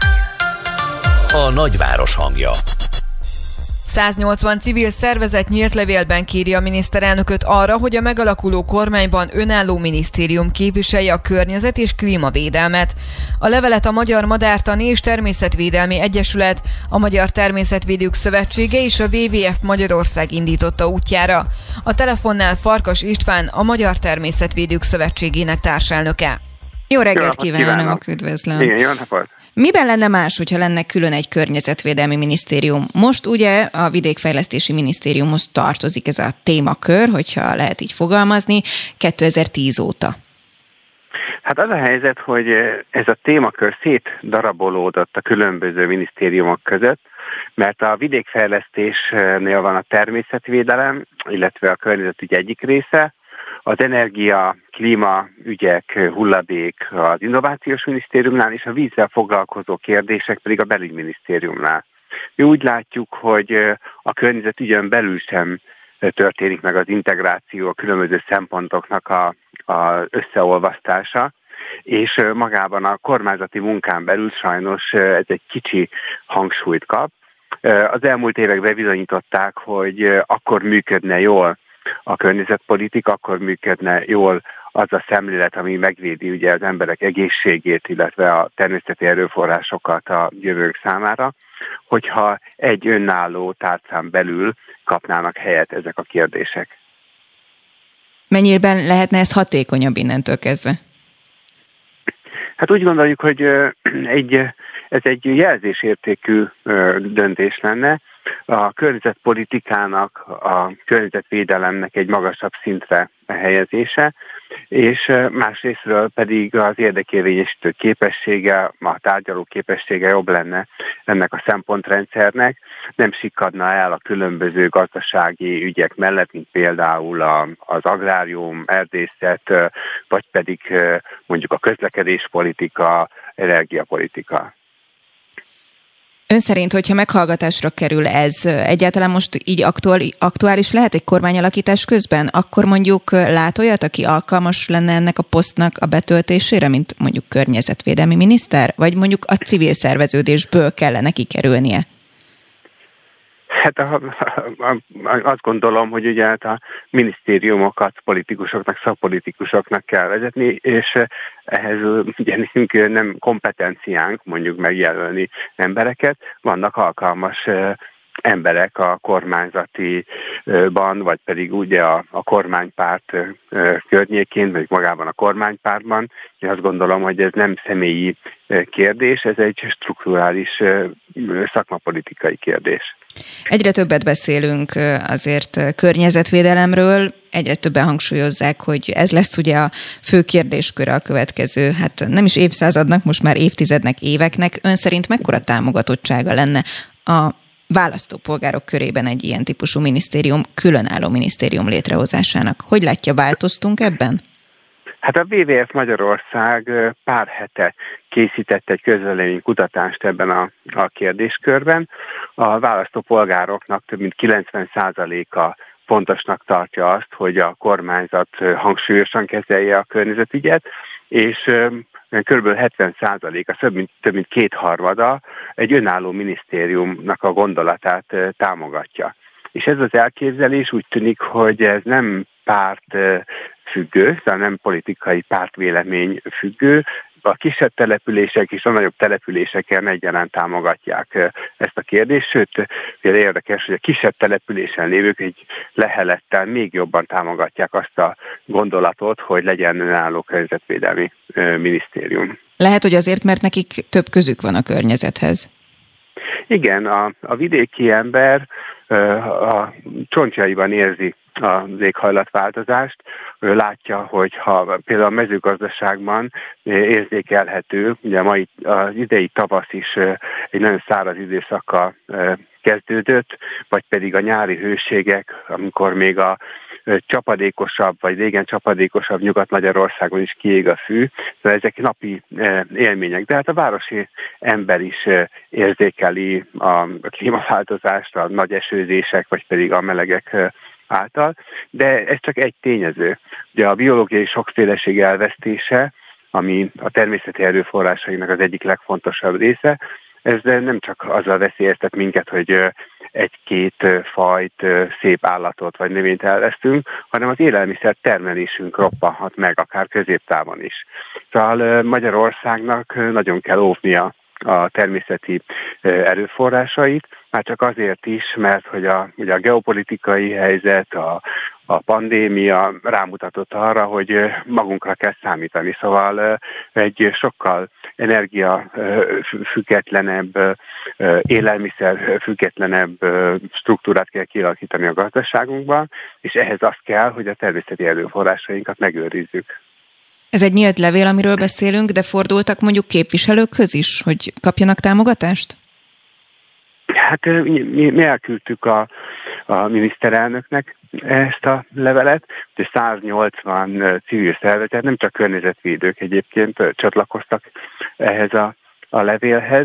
A nagyváros hangja. száznyolcvan civil szervezet nyílt levélben kéri a miniszterelnököt arra, hogy a megalakuló kormányban önálló minisztérium képviselje a környezet és klímavédelmet. A levelet a Magyar Madártani és Természetvédelmi Egyesület, a Magyar Természetvédők Szövetsége és a dupla vé vé ef Magyarország indította útjára. A telefonnál Farkas István, a Magyar Természetvédők Szövetségének társelnöke. Jó reggelt kívánok, üdvözlöm! Igen, jó napot! Miben lenne más, hogyha lenne külön egy környezetvédelmi minisztérium? Most ugye a vidékfejlesztési minisztériumhoz tartozik ez a témakör, hogyha lehet így fogalmazni, kétezer-tíz óta. Hát az a helyzet, hogy ez a témakör szétdarabolódott a különböző minisztériumok között, mert a vidékfejlesztésnél van a természetvédelem, illetve a környezetügy egyik része, az energia, klímaügyek, hulladék az innovációs minisztériumnál, és a vízzel foglalkozó kérdések pedig a belügyminisztériumnál. Mi úgy látjuk, hogy a környezetügyön belül sem történik meg az integráció, a különböző szempontoknak a, a összeolvasztása, és magában a kormányzati munkán belül sajnos ez egy kicsi hangsúlyt kap. Az elmúlt évek bebizonyították, hogy akkor működne jól a környezetpolitika, akkor működne jól az a szemlélet, ami megvédi ugye az emberek egészségét, illetve a természeti erőforrásokat a jövők számára, hogyha egy önálló tárcán belül kapnának helyet ezek a kérdések. Mennyiben lehetne ez hatékonyabb innentől kezdve? Hát úgy gondoljuk, hogy egy, ez egy jelzésértékű döntés lenne, a környezetpolitikának, a környezetvédelemnek egy magasabb szintre helyezése, és másrésztről pedig az érdekérvényesítő képessége, a tárgyaló képessége jobb lenne ennek a szempontrendszernek, nem sikkadna el a különböző gazdasági ügyek mellett, mint például az agrárium, erdészet, vagy pedig mondjuk a közlekedéspolitika, energiapolitika. Ön szerint, hogyha meghallgatásra kerül ez, egyáltalán most így aktuális, aktuális lehet egy kormányalakítás közben? Akkor mondjuk lát olyat, aki alkalmas lenne ennek a posztnak a betöltésére, mint mondjuk környezetvédelmi miniszter? Vagy mondjuk a civil szerveződésből kellene kikerülnie? Hát a, a, a, azt gondolom, hogy ugye hát a minisztériumokat politikusoknak, szakpolitikusoknak kell vezetni, és ehhez ugye nekünk nem kompetenciánk mondjuk megjelölni embereket, vannak alkalmas emberek a kormányzatiban, vagy pedig ugye a, a kormánypárt környékén, vagy magában a kormánypártban. Én azt gondolom, hogy ez nem személyi kérdés, ez egy strukturális szakmapolitikai kérdés. Egyre többet beszélünk azért környezetvédelemről, egyre többen hangsúlyozzák, hogy ez lesz ugye a fő kérdésköre a következő, hát nem is évszázadnak, most már évtizednek, éveknek. Ön szerint mekkora támogatottsága lenne a választópolgárok körében egy ilyen típusú minisztérium, különálló minisztérium létrehozásának? Hogy látja, változtunk ebben? Hát a dupla vé vé ef Magyarország pár hete készített egy közvéleménykutatást ebben a, a kérdéskörben. A választópolgároknak több mint kilencven százaléka fontosnak tartja azt, hogy a kormányzat hangsúlyosan kezelje a környezetügyet, és kb. hetven százaléka, több mint, több mint kétharmada egy önálló minisztériumnak a gondolatát támogatja. És ez az elképzelés úgy tűnik, hogy ez nem párt függő, szóval nem politikai pártvélemény függő. A kisebb települések és a nagyobb településeken egyaránt támogatják ezt a kérdést, sőt, érdekes, hogy a kisebb településen lévők egy lehelettel még jobban támogatják azt a gondolatot, hogy legyen önálló környezetvédelmi minisztérium. Lehet, hogy azért, mert nekik több közük van a környezethez. Igen, a, a vidéki ember a csontjaiban érzi az éghajlatváltozást, látja, hogy ha például a mezőgazdaságban érzékelhető, ugye a mai, az idei tavasz is egy nagyon száraz időszakkal kezdődött, vagy pedig a nyári hőségek, amikor még a csapadékosabb, vagy régen csapadékosabb Nyugat-Magyarországon is kiég a fű, szóval ezek napi élmények. De hát a városi ember is érzékeli a klímaváltozást, a nagy esőzések, vagy pedig a melegek által, de ez csak egy tényező. Ugye a biológiai sokféleség elvesztése, ami a természeti erőforrásainak az egyik legfontosabb része, ez nem csak azzal veszélyeztet minket, hogy egy-két fajt, szép állatot vagy növényt elvesztünk, hanem az élelmiszer termelésünk roppanhat meg, akár középtávon is. Szóval Magyarországnak nagyon kell óvnia a természeti erőforrásait, már csak azért is, mert hogy a, ugye a geopolitikai helyzet, a, a pandémia rámutatott arra, hogy magunkra kell számítani. Szóval egy sokkal energiafüggetlenebb, élelmiszer függetlenebb struktúrát kell kialakítani a gazdaságunkban, és ehhez az kell, hogy a természeti erőforrásainkat megőrizzük. Ez egy nyílt levél, amiről beszélünk, de fordultak mondjuk képviselőkhöz is, hogy kapjanak támogatást? Hát mi, mi elküldtük a, a miniszterelnöknek ezt a levelet, hogy száznyolcvan civil szervezet, nem csak környezetvédők egyébként csatlakoztak ehhez a, a levélhez,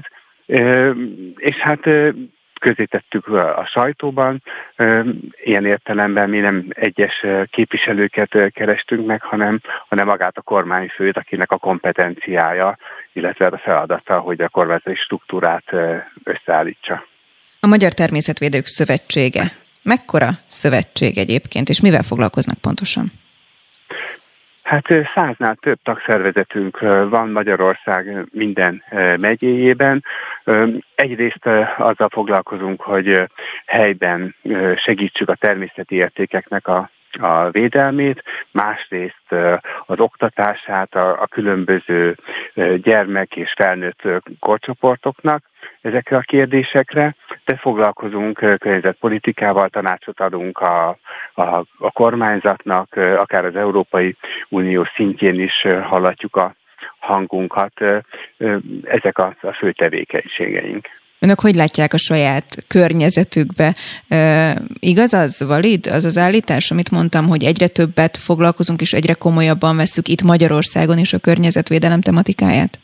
és hát közétettük a sajtóban. Ilyen értelemben mi nem egyes képviselőket kerestünk meg, hanem, hanem magát a kormányfőt, akinek a kompetenciája, illetve a feladata, hogy a kormányzati struktúrát összeállítsa. A Magyar Természetvédők Szövetsége. Mekkora szövetség egyébként, és mivel foglalkoznak pontosan? Hát száznál több tagszervezetünk van Magyarország minden megyéjében. Egyrészt azzal foglalkozunk, hogy helyben segítsük a természeti értékeknek a, a védelmét, másrészt az oktatását a, a különböző gyermek és felnőtt korcsoportoknak, ezekre a kérdésekre, de foglalkozunk környezetpolitikával, tanácsot adunk a, a, a kormányzatnak, akár az Európai Unió szintjén is hallatjuk a hangunkat. Ezek a, a fő tevékenységeink. Önök hogy látják a saját környezetükbe? E, igaz az, valid az az állítás, amit mondtam, hogy egyre többet foglalkozunk és egyre komolyabban vesszük itt Magyarországon is a környezetvédelem tematikáját?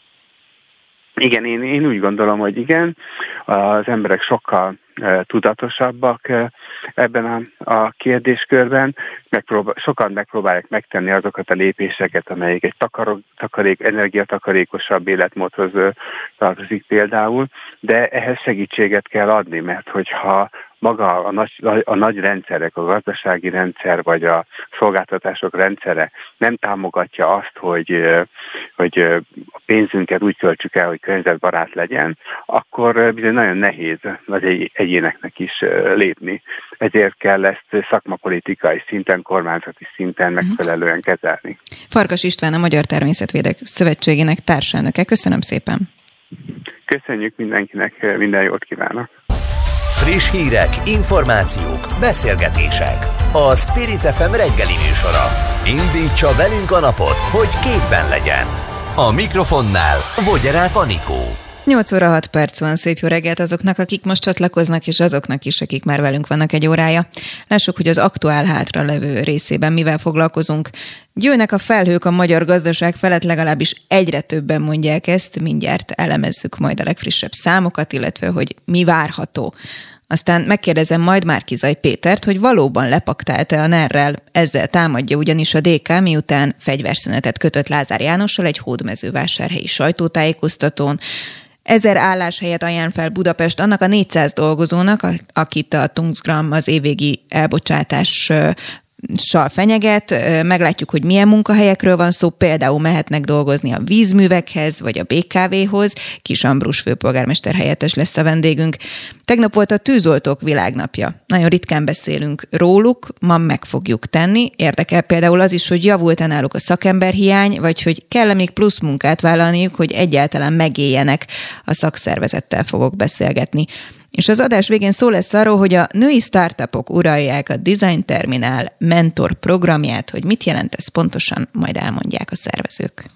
Igen, én, én úgy gondolom, hogy igen. Az emberek sokkal e, tudatosabbak e, ebben a, a kérdéskörben. Megpróbál, sokan megpróbálják megtenni azokat a lépéseket, amelyek egy takarok, takarék, energiatakarékosabb életmódhoz e, tartozik például, de ehhez segítséget kell adni, mert hogyha maga a nagy, a nagy rendszerek, a gazdasági rendszer vagy a szolgáltatások rendszere nem támogatja azt, hogy, hogy a pénzünket úgy költsük el, hogy környezetbarát legyen, akkor bizony nagyon nehéz az egyéneknek is lépni. Ezért kell ezt szakmapolitikai szinten, kormányzati szinten megfelelően kezelni. Farkas István, a Magyar Természetvédők Szövetségének társelnöke. Köszönöm szépen! Köszönjük mindenkinek, minden jót kívánok! Friss hírek, információk, beszélgetések. A Spirit ef em reggeli műsora. Indítsa velünk a napot, hogy képben legyen. A mikrofonnál Vogyarák Anikó. nyolc óra hat perc van, szép jó reggelt azoknak, akik most csatlakoznak, és azoknak is, akik már velünk vannak egy órája. Lássuk, hogy az aktuál hátra levő részében mivel foglalkozunk. Győnek a felhők a magyar gazdaság felett, legalábbis egyre többen mondják ezt, mindjárt elemezzük majd a legfrissebb számokat, illetve hogy mi várható. Aztán megkérdezem majd Márki-Zay Pétert, hogy valóban lepaktálta a nerrel, ezzel támadja ugyanis a dé ká, miután fegyverszünetet kötött Lázár Jánossal egy hódmezővásárhelyi sajtótájékoztatón. Ezer álláshelyet ajánl fel Budapest annak a négyszáz dolgozónak, akit a Tungsram az évvégi elbocsátás sal fenyeget. Meglátjuk, hogy milyen munkahelyekről van szó, például mehetnek dolgozni a vízművekhez, vagy a bé ká véhoz. Kis Ambrus főpolgármester helyettes lesz a vendégünk. Tegnap volt a tűzoltók világnapja. Nagyon ritkán beszélünk róluk, ma meg fogjuk tenni. Érdekel például az is, hogy javult-e náluk a szakemberhiány, vagy hogy kell-e még plusz munkát vállalniuk, hogy egyáltalán megéljenek. A szakszervezettel fogok beszélgetni. És az adás végén szó lesz arról, hogy a női startupok uralják a Design Terminál mentor programját, hogy mit jelent ez pontosan, majd elmondják a szervezők.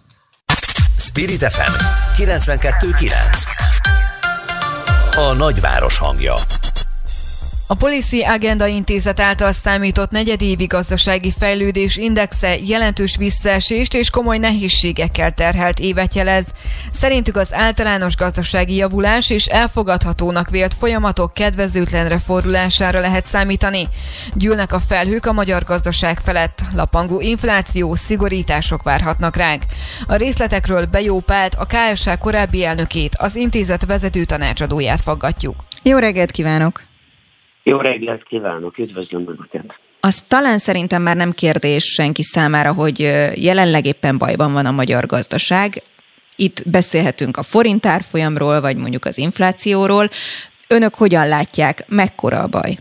Spirit ef em kilencvenkettő kilenc. A nagyváros hangja. A Policy Agenda Intézet által számított negyedévi gazdasági fejlődés indexe jelentős visszaesést és komoly nehézségekkel terhelt évet jelez. Szerintük az általános gazdasági javulás és elfogadhatónak vélt folyamatok kedvezőtlenre fordulására lehet számítani. Gyűlnek a felhők a magyar gazdaság felett, lapangó infláció, szigorítások várhatnak ránk. A részletekről Bejó Pált, a ká es há korábbi elnökét, az intézet vezető tanácsadóját faggatjuk. Jó reggelt kívánok! Jó reggelt kívánok, üdvözlöm Önöket! Az talán szerintem már nem kérdés senki számára, hogy jelenleg éppen bajban van a magyar gazdaság. Itt beszélhetünk a forint árfolyamról, vagy mondjuk az inflációról. Önök hogyan látják, mekkora a baj?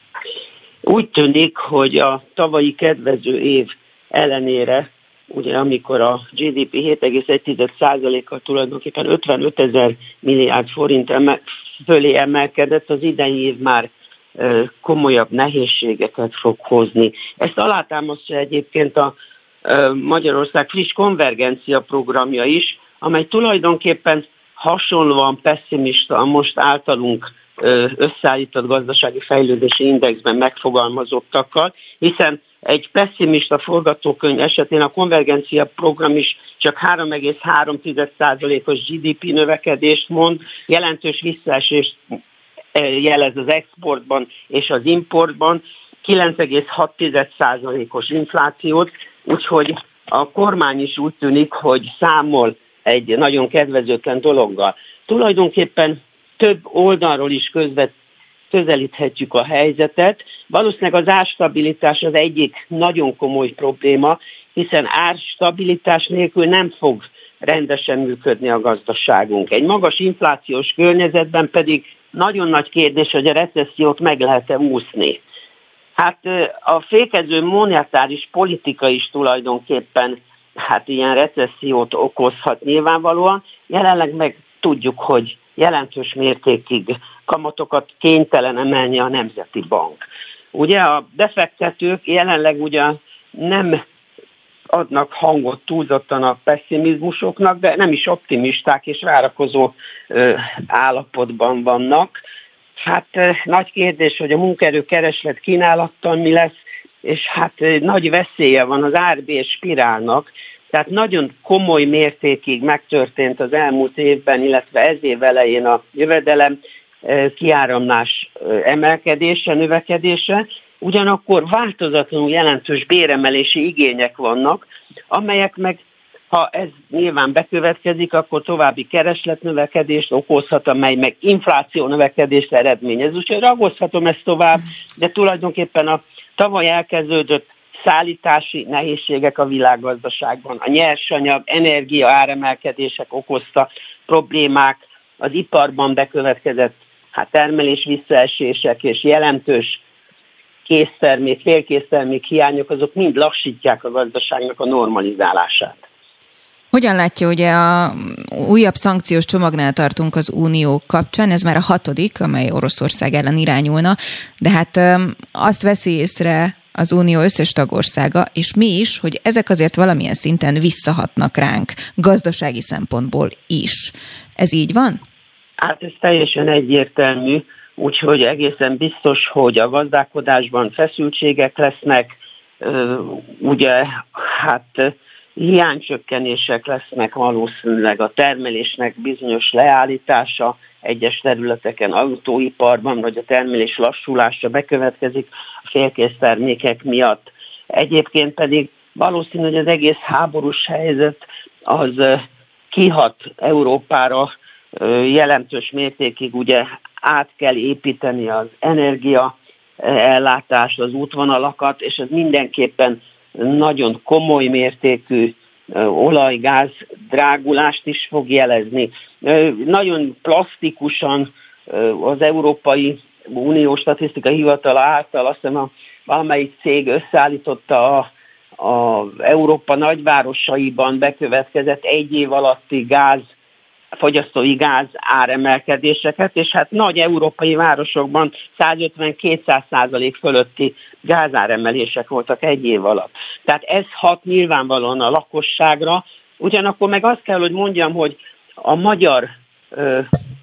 Úgy tűnik, hogy a tavalyi kedvező év ellenére, ugye amikor a gé dé pé hét egész egy százalékkal tulajdonképpen ötvenötezer milliárd forint emel, fölé emelkedett, az idei év már komolyabb nehézségeket fog hozni. Ezt alátámasztja egyébként a Magyarország friss konvergencia programja is, amely tulajdonképpen hasonlóan pesszimista a most általunk összeállított gazdasági fejlődési indexben megfogalmazottakkal, hiszen egy pesszimista forgatókönyv esetén a konvergencia program is csak három egész három százalékos gé dé pé növekedést mond, jelentős visszaesést jelez az exportban és az importban, kilenc egész hat százalékos inflációt, úgyhogy a kormány is úgy tűnik, hogy számol egy nagyon kedvezőtlen dologgal. Tulajdonképpen több oldalról is közvet, közelíthetjük a helyzetet. Valószínűleg az árstabilitás az egyik nagyon komoly probléma, hiszen árstabilitás nélkül nem fog rendesen működni a gazdaságunk. Egy magas inflációs környezetben pedig nagyon nagy kérdés, hogy a recessziót meg lehet-e úszni. Hát a fékező monetáris politika is tulajdonképpen hát ilyen recessziót okozhat nyilvánvalóan. Jelenleg meg tudjuk, hogy jelentős mértékig kamatokat kénytelen emelni a Nemzeti Bank. Ugye a befektetők jelenleg ugyan nem adnak hangot túlzottan a pessimizmusoknak, de nem is optimisták és várakozó ö, állapotban vannak. Hát ö, nagy kérdés, hogy a munkaerő kereslet kínálattal mi lesz, és hát ö, nagy veszélye van az árbér spirálnak, tehát nagyon komoly mértékig megtörtént az elmúlt évben, illetve ez év elején a jövedelem ö, kiáramlás ö, emelkedése, növekedése, ugyanakkor változatlanul jelentős béremelési igények vannak, amelyek meg, ha ez nyilván bekövetkezik, akkor további keresletnövekedést okozhat, amely meg infláció növekedést eredményez. Úgyhogy ragozhatom ezt tovább, de tulajdonképpen a tavaly elkezdődött szállítási nehézségek a világgazdaságban, a nyersanyag, energia áremelkedések okozta problémák, az iparban bekövetkezett hát termelés visszaesések és jelentős késztermék, félkésztermék hiányok, azok mind lassítják a gazdaságnak a normalizálását. Hogyan látja, ugye a újabb szankciós csomagnál tartunk az Unió kapcsán, ez már a hatodik, amely Oroszország ellen irányulna, de hát azt veszi észre az Unió összes tagországa, és mi is, hogy ezek azért valamilyen szinten visszahatnak ránk, gazdasági szempontból is. Ez így van? Hát ez teljesen egyértelmű, úgyhogy egészen biztos, hogy a gazdálkodásban feszültségek lesznek, ugye hát hiánycsökkenések lesznek valószínűleg, a termelésnek bizonyos leállítása egyes területeken, autóiparban, vagy a termelés lassulása bekövetkezik a félkész termékek miatt. Egyébként pedig valószínű, hogy az egész háborús helyzet az kihat Európára jelentős mértékig, ugye át kell építeni az energia ellátást, az útvonalakat, és ez mindenképpen nagyon komoly mértékű olaj-gáz drágulást is fog jelezni. Nagyon plastikusan az Európai Unió Statisztikai Hivatala által azt hiszem a valamelyik cég összeállította a, a Európa nagyvárosaiban bekövetkezett egy év alatti gáz fogyasztói gáz áremelkedéseket, és hát nagy európai városokban százötven-kétszáz százalék fölötti gázáremelések voltak egy év alatt. Tehát ez hat nyilvánvalóan a lakosságra, ugyanakkor meg azt kell, hogy mondjam, hogy a magyar ö,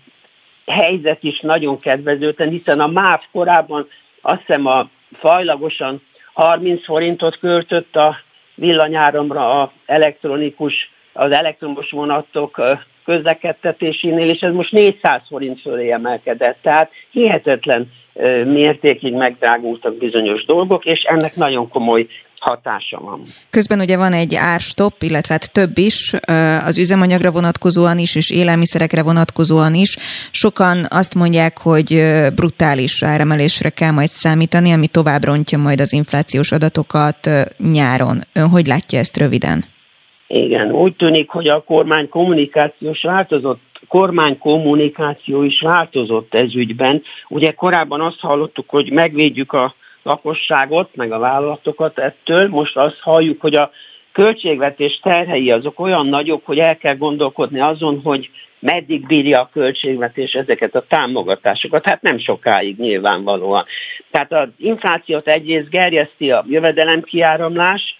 helyzet is nagyon kedvezőtlen, hiszen a MÁV korábban azt hiszem a fajlagosan harminc forintot költött a villanyáramra a elektronikus, az elektromos vonatok közlekedtetésénél, és ez most négyszáz forint fölé emelkedett. Tehát hihetetlen mértékig megdrágultak bizonyos dolgok, és ennek nagyon komoly hatása van. Közben ugye van egy árstopp, illetve hát több is, az üzemanyagra vonatkozóan is, és élelmiszerekre vonatkozóan is. Sokan azt mondják, hogy brutális áremelésre kell majd számítani, ami tovább rontja majd az inflációs adatokat nyáron. Ön hogy látja ezt röviden? Igen, úgy tűnik, hogy a kormány kommunikációs változott, kormány kommunikáció is változott ez ügyben. Ugye korábban azt hallottuk, hogy megvédjük a lakosságot, meg a vállalatokat ettől. Most azt halljuk, hogy a költségvetés terhei azok olyan nagyok, hogy el kell gondolkodni azon, hogy meddig bírja a költségvetés ezeket a támogatásokat. Hát nem sokáig nyilvánvalóan. Tehát az inflációt egyrészt gerjeszti a jövedelemkiáramlás,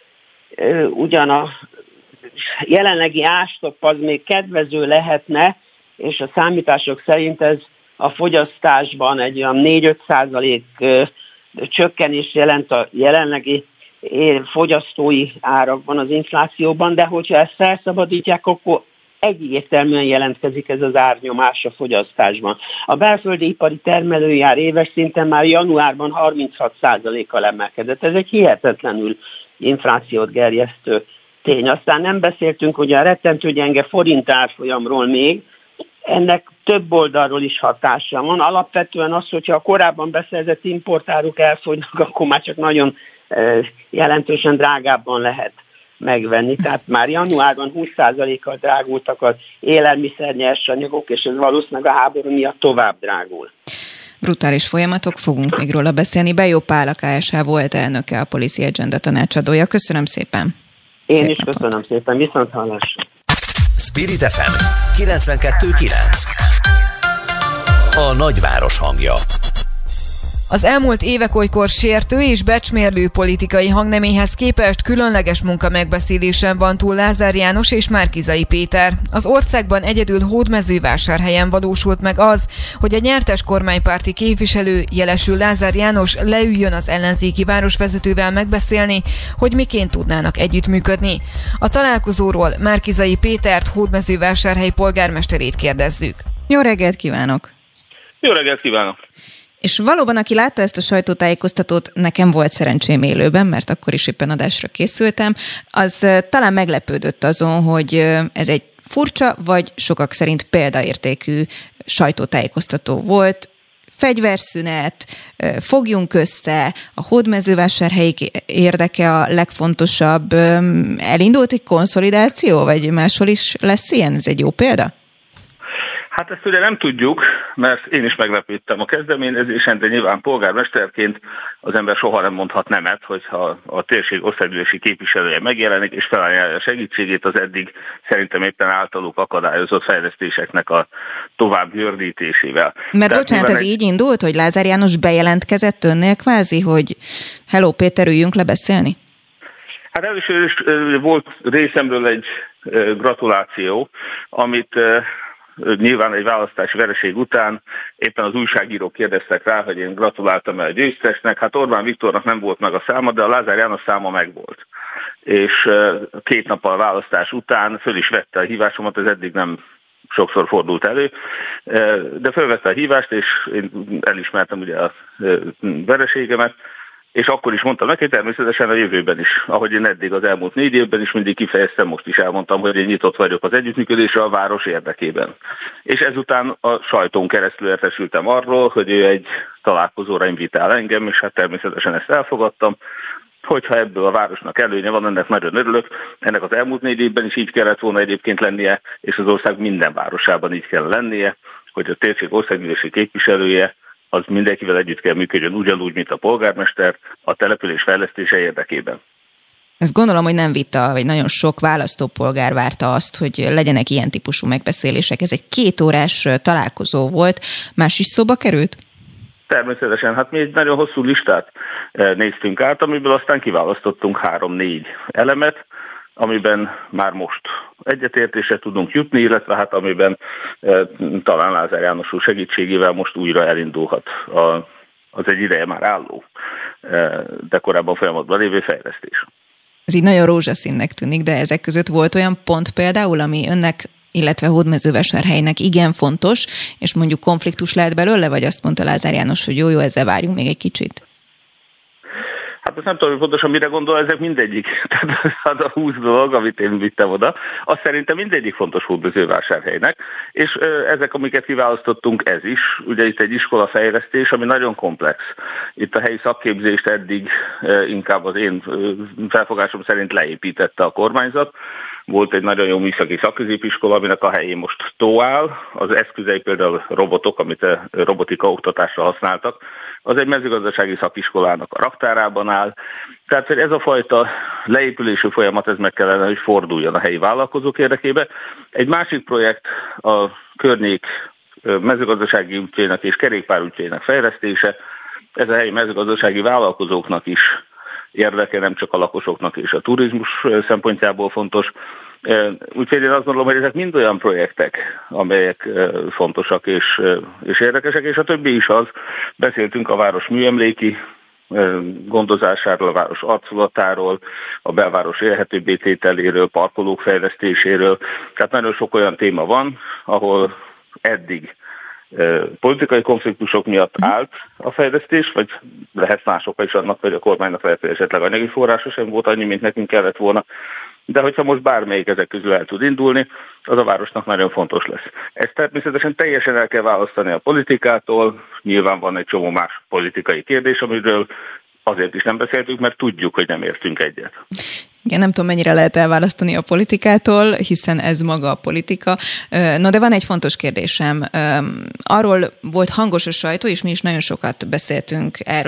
ugyan a jelenlegi árstopp az még kedvező lehetne, és a számítások szerint ez a fogyasztásban egy olyan négy-öt százalék csökkenés jelent a jelenlegi fogyasztói árakban, az inflációban, de hogyha ezt felszabadítják, akkor egyértelműen jelentkezik ez az árnyomás a fogyasztásban. A belföldi ipari termelői ár éves szinten már januárban harminchat százalékkal emelkedett. Ez egy hihetetlenül inflációt gerjesztő tény. Aztán nem beszéltünk, hogy a rettentő gyenge forint árfolyamról még, ennek több oldalról is hatása van. Alapvetően az, hogyha a korábban beszerzett importáruk elfogynak, akkor már csak nagyon jelentősen drágábban lehet megvenni. Tehát már januárban húsz százalékkal drágultak az élelmiszer nyersanyagok, és ez valószínűleg a háború miatt tovább drágul. Brutális folyamatok, fogunk még róla beszélni. Bejó Pál, a ká es há volt elnöke, a Policy Agenda tanácsadója. Köszönöm szépen! Én Szép is napot. köszönöm szépen, viszont hallásra! Spirit ef em kilencvenkettő kilenc a nagyváros hangja. Az elmúlt évek olykor sértő és becsmérlő politikai hangneméhez képest különleges munka megbeszélésen van túl Lázár János és Márki-Zay Péter. Az országban egyedül Hódmezővásárhelyen valósult meg az, hogy a nyertes kormánypárti képviselő, jelesül Lázár János, leüljön az ellenzéki városvezetővel megbeszélni, hogy miként tudnának együttműködni. A találkozóról Márki-Zay Pétert, Hódmezővásárhely polgármesterét kérdezzük. Jó reggelt kívánok! Jó reggelt kívánok! És valóban, aki látta ezt a sajtótájékoztatót, nekem volt szerencsém élőben, mert akkor is éppen adásra készültem, az talán meglepődött azon, hogy ez egy furcsa, vagy sokak szerint példaértékű sajtótájékoztató volt. Fegyverszünet, fogjunk össze, a Hódmezővásárhelyi érdeke a legfontosabb. Elindult egy konszolidáció, vagy máshol is lesz ilyen? Ez egy jó példa? Hát ezt ugye nem tudjuk, mert én is meglepődtem a kezdeményezésen, de nyilván polgármesterként az ember soha nem mondhat nemet, hogyha a térség országgyűlési képviselője megjelenik és felajánlja a segítségét az eddig szerintem éppen általuk akadályozott fejlesztéseknek a tovább gördítésével. Mert Tehát bocsánat, ez egy... így indult, hogy Lázár János bejelentkezett önnél kvázi, hogy hello Péter, üljünk le beszélni? Hát először is volt részemről egy gratuláció, amit nyilván egy választási vereség után éppen az újságírók kérdeztek rá, hogy én gratuláltam el a győztesnek. Hát Orbán Viktornak nem volt meg a száma, de a Lázár János száma megvolt. És két nappal a választás után föl is vette a hívásomat, ez eddig nem sokszor fordult elő, de fölvette a hívást, és én elismertem ugye a vereségemet, és akkor is mondtam neki, természetesen a jövőben is, ahogy én eddig az elmúlt négy évben is mindig kifejeztem, most is elmondtam, hogy én nyitott vagyok az együttműködésre a város érdekében. És ezután a sajtón keresztül értesültem arról, hogy ő egy találkozóra invitál engem, és hát természetesen ezt elfogadtam. Hogyha ebből a városnak előnye van, ennek nagyon örülök. Ennek az elmúlt négy évben is így kellett volna egyébként lennie, és az ország minden városában így kell lennie, hogy a térség országgyűlési képviselője az mindenkivel együtt kell működjön, ugyanúgy, mint a polgármester, a település fejlesztése érdekében. Ezt gondolom, hogy nem vita, vagy nagyon sok választópolgár várta azt, hogy legyenek ilyen típusú megbeszélések. Ez egy kétórás találkozó volt. Más is szóba került? Természetesen, hát mi egy nagyon hosszú listát néztünk át, amiből aztán kiválasztottunk három-négy elemet, amiben már most egyetértésre tudunk jutni, illetve hát amiben e, talán Lázár János úr segítségével most újra elindulhat a, az egy ideje már álló, e, de korábban folyamatban lévő fejlesztés. Ez így nagyon rózsaszínnek tűnik, de ezek között volt olyan pont például, ami önnek, illetve Hódmezővásárhelynek igen fontos, és mondjuk konfliktus lehet belőle, vagy azt mondta Lázár János, hogy jó, jó, ezzel várjunk még egy kicsit? Hát azt nem tudom, hogy pontosan mire gondol, ezek mindegyik. Tehát az a húsz dolog, amit én vittem oda, az szerintem mindegyik fontos Hódmezővásárhelynek, és ezek, amiket kiválasztottunk, ez is. Ugye itt egy iskolafejlesztés, ami nagyon komplex. Itt a helyi szakképzést eddig inkább az én felfogásom szerint leépítette a kormányzat. Volt egy nagyon jó műszaki szakközépiskola, aminek a helyén most tó áll. Az eszközei például robotok, amit a robotika oktatásra használtak, az egy mezőgazdasági szakiskolának a raktárában áll. Tehát hogy ez a fajta leépülésű folyamat, ez meg kellene, hogy forduljon a helyi vállalkozók érdekébe. Egy másik projekt a környék mezőgazdasági útjainak és kerékpárútjainak fejlesztése. Ez a helyi mezőgazdasági vállalkozóknak is érdeke, nem csak a lakosoknak és a turizmus szempontjából fontos. Úgyhogy én azt gondolom, hogy ezek mind olyan projektek, amelyek fontosak és, és érdekesek, és a többi is az. Beszéltünk a város műemléki gondozásáról, a város arculatáról, a belváros élhetőbbé tételéről, parkolók fejlesztéséről. Tehát nagyon sok olyan téma van, ahol eddig politikai konfliktusok miatt állt a fejlesztés, vagy lehet más oka is annak, hogy a kormánynak lehet, hogy esetleg anyagi forrása sem volt annyi, mint nekünk kellett volna. De hogyha most bármelyik ezek közül el tud indulni, az a városnak nagyon fontos lesz. Ezt természetesen teljesen el kell választani a politikától, nyilván van egy csomó más politikai kérdés, amiről azért is nem beszéltünk, mert tudjuk, hogy nem értünk egyet. Igen, nem tudom, mennyire lehet elválasztani a politikától, hiszen ez maga a politika. No, de van egy fontos kérdésem. Arról volt hangos a sajtó, és mi is nagyon sokat beszéltünk erről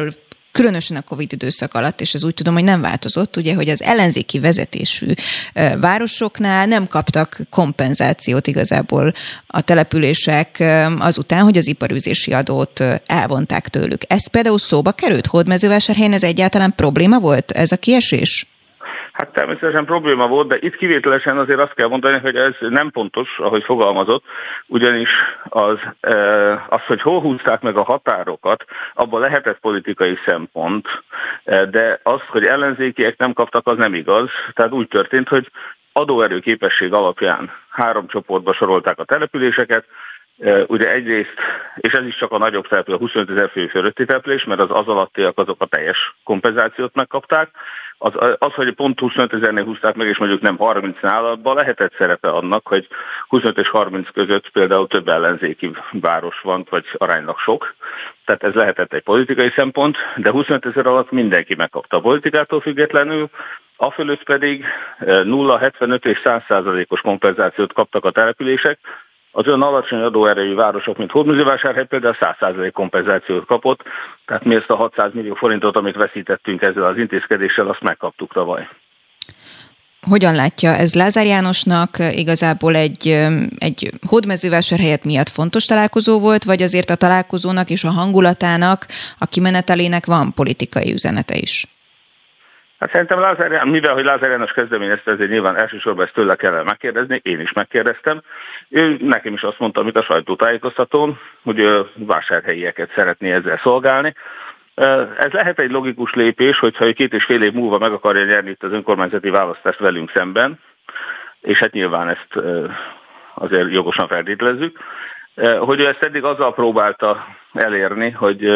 különösen a Covid időszak alatt, és ez úgy tudom, hogy nem változott, ugye, hogy az ellenzéki vezetésű városoknál nem kaptak kompenzációt igazából a települések azután, hogy az iparűzési adót elvonták tőlük. Ez például szóba került Hódmezővásárhelyen, ez egyáltalán probléma volt, ez a kiesés? Hát természetesen probléma volt, de itt kivételesen azért azt kell mondani, hogy ez nem pontos, ahogy fogalmazott, ugyanis az, az hogy hol húzták meg a határokat, abban lehetett politikai szempont, de az, hogy ellenzékiek nem kaptak, az nem igaz. Tehát úgy történt, hogy adóerő képesség alapján három csoportba sorolták a településeket. Ugye egyrészt, és ez is csak a nagyobb település, a huszonöt ezer fő fölötti település, mert az az alattiak azok a teljes kompenzációt megkapták. Az, az, hogy pont huszonöt ezernél húzták meg, és mondjuk nem harmincnál, abban lehetett szerepe annak, hogy huszonöt és harminc között például több ellenzéki város van, vagy aránylag sok. Tehát ez lehetett egy politikai szempont, de huszonöt ezer alatt mindenki megkapta a politikától függetlenül, afölött pedig nulla, hetvenöt és száz százalékos kompenzációt kaptak a települések. Az olyan alacsony adóerejű városok, mint Hódmezővásárhely például száz százalék kompenzációt kapott, tehát mi ezt a hatszáz millió forintot, amit veszítettünk ezzel az intézkedéssel, azt megkaptuk tavaly. Hogyan látja, ez Lázár Jánosnak igazából egy, egy Hódmezővásárhelyet miatt fontos találkozó volt, vagy azért a találkozónak és a hangulatának, a kimenetelének van politikai üzenete is? Hát szerintem Lázár, mivel hogy Lázár János kezdeményezte, ezért nyilván elsősorban ezt tőle kellene megkérdezni, én is megkérdeztem. Ő nekem is azt mondta, amit a sajtótájékoztatón, hogy vásárhelyieket szeretné ezzel szolgálni. Ez lehet egy logikus lépés, hogyha ő két és fél év múlva meg akarja nyerni itt az önkormányzati választást velünk szemben, és hát nyilván ezt azért jogosan feltételezzük, hogy ő ezt eddig azzal próbálta elérni, hogy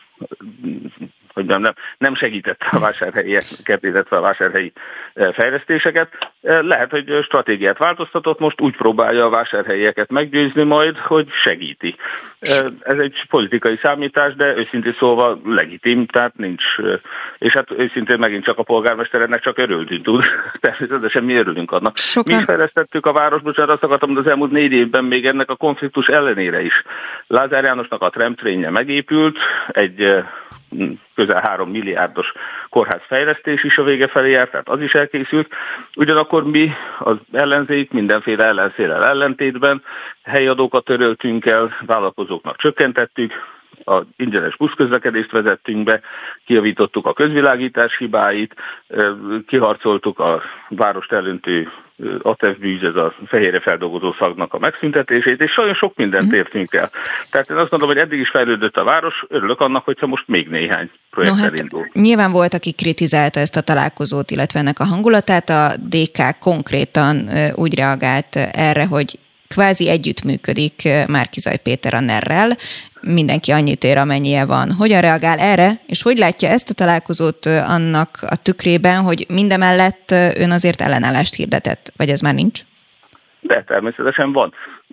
hogy nem, nem segítette a vásárhelyieket, illetve a vásárhelyi fejlesztéseket. Lehet, hogy stratégiát változtatott, most úgy próbálja a vásárhelyieket meggyőzni majd, hogy segíti. Ez egy politikai számítás, de őszintén szólva legitim, tehát nincs. És hát őszintén megint csak a polgármesternek csak örülni tud. Természetesen mi örülünk annak. Sokan... Mi is fejlesztettük a város, bocsánat, azt akartam, hogy az elmúlt négy évben még ennek a konfliktus ellenére is. Lázár Jánosnak a tramtrénje megépült, egy közel három milliárdos kórházfejlesztés is a vége felé járt, tehát az is elkészült. Ugyanakkor mi az ellenzék mindenféle ellenszéllel ellentétben helyadókat töröltünk el, vállalkozóknak csökkentettük, a ingyenes buszközlekedést vezettünk be, kijavítottuk a közvilágítás hibáit, kiharcoltuk a várost elöntő á té e ef-bűz, ez a fehérre feldolgozó szagnak a megszüntetését, és nagyon sok mindent értünk el. Tehát én azt mondom, hogy eddig is fejlődött a város, örülök annak, hogyha most még néhány projekt no, hát elindul. Nyilván volt, aki kritizálta ezt a találkozót, illetve ennek a hangulatát, a dé ká konkrétan úgy reagált erre, hogy kvázi együttműködik Márki-Zay Péter a nerrel, mindenki annyit ér, amennyie van. Hogyan reagál erre, és hogy látja ezt a találkozót annak a tükrében, hogy mindemellett ön azért ellenállást hirdetett, vagy ez már nincs? De természetesen van.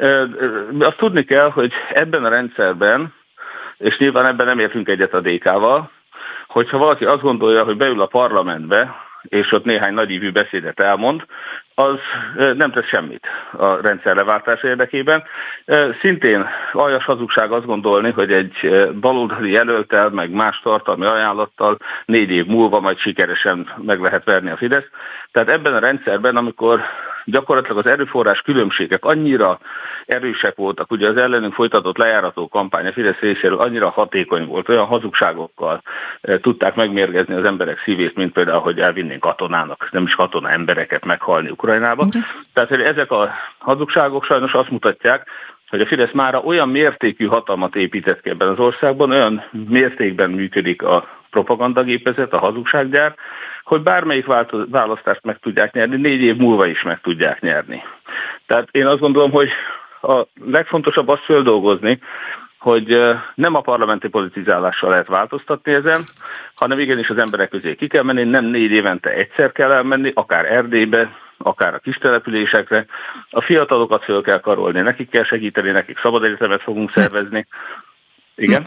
Azt tudni kell, hogy ebben a rendszerben, és nyilván ebben nem értünk egyet a dé ká-val, hogyha valaki azt gondolja, hogy beül a parlamentbe, és ott néhány nagyívű beszédet elmond, az nem tesz semmit a rendszerleváltás érdekében. Szintén aljas hazugság azt gondolni, hogy egy baloldali jelölttel, meg más tartalmi ajánlattal négy év múlva majd sikeresen meg lehet verni a Fidesz. Tehát ebben a rendszerben, amikor gyakorlatilag az erőforrás különbségek annyira erősek voltak, ugye az ellenünk folytatott lejárató kampány a Fidesz részéről annyira hatékony volt, olyan hazugságokkal e, tudták megmérgezni az emberek szívét, mint például, hogy elvinnénk katonának, nem is katona embereket meghalni Ukrajnába. Okay. Tehát hogy ezek a hazugságok sajnos azt mutatják, hogy a Fidesz mára olyan mértékű hatalmat épített ki ebben az országban, olyan mértékben működik a propagandagépezet, a hazugsággyár, hogy bármelyik választást meg tudják nyerni, négy év múlva is meg tudják nyerni. Tehát én azt gondolom, hogy a legfontosabb azt földolgozni, hogy nem a parlamenti politizálással lehet változtatni ezen, hanem igenis az emberek közé ki kell menni, nem négy évente egyszer kell elmenni, akár Erdélybe, akár a kis településekre. A fiatalokat föl kell karolni, nekik kell segíteni, nekik szabad egyetemet fogunk szervezni. Igen?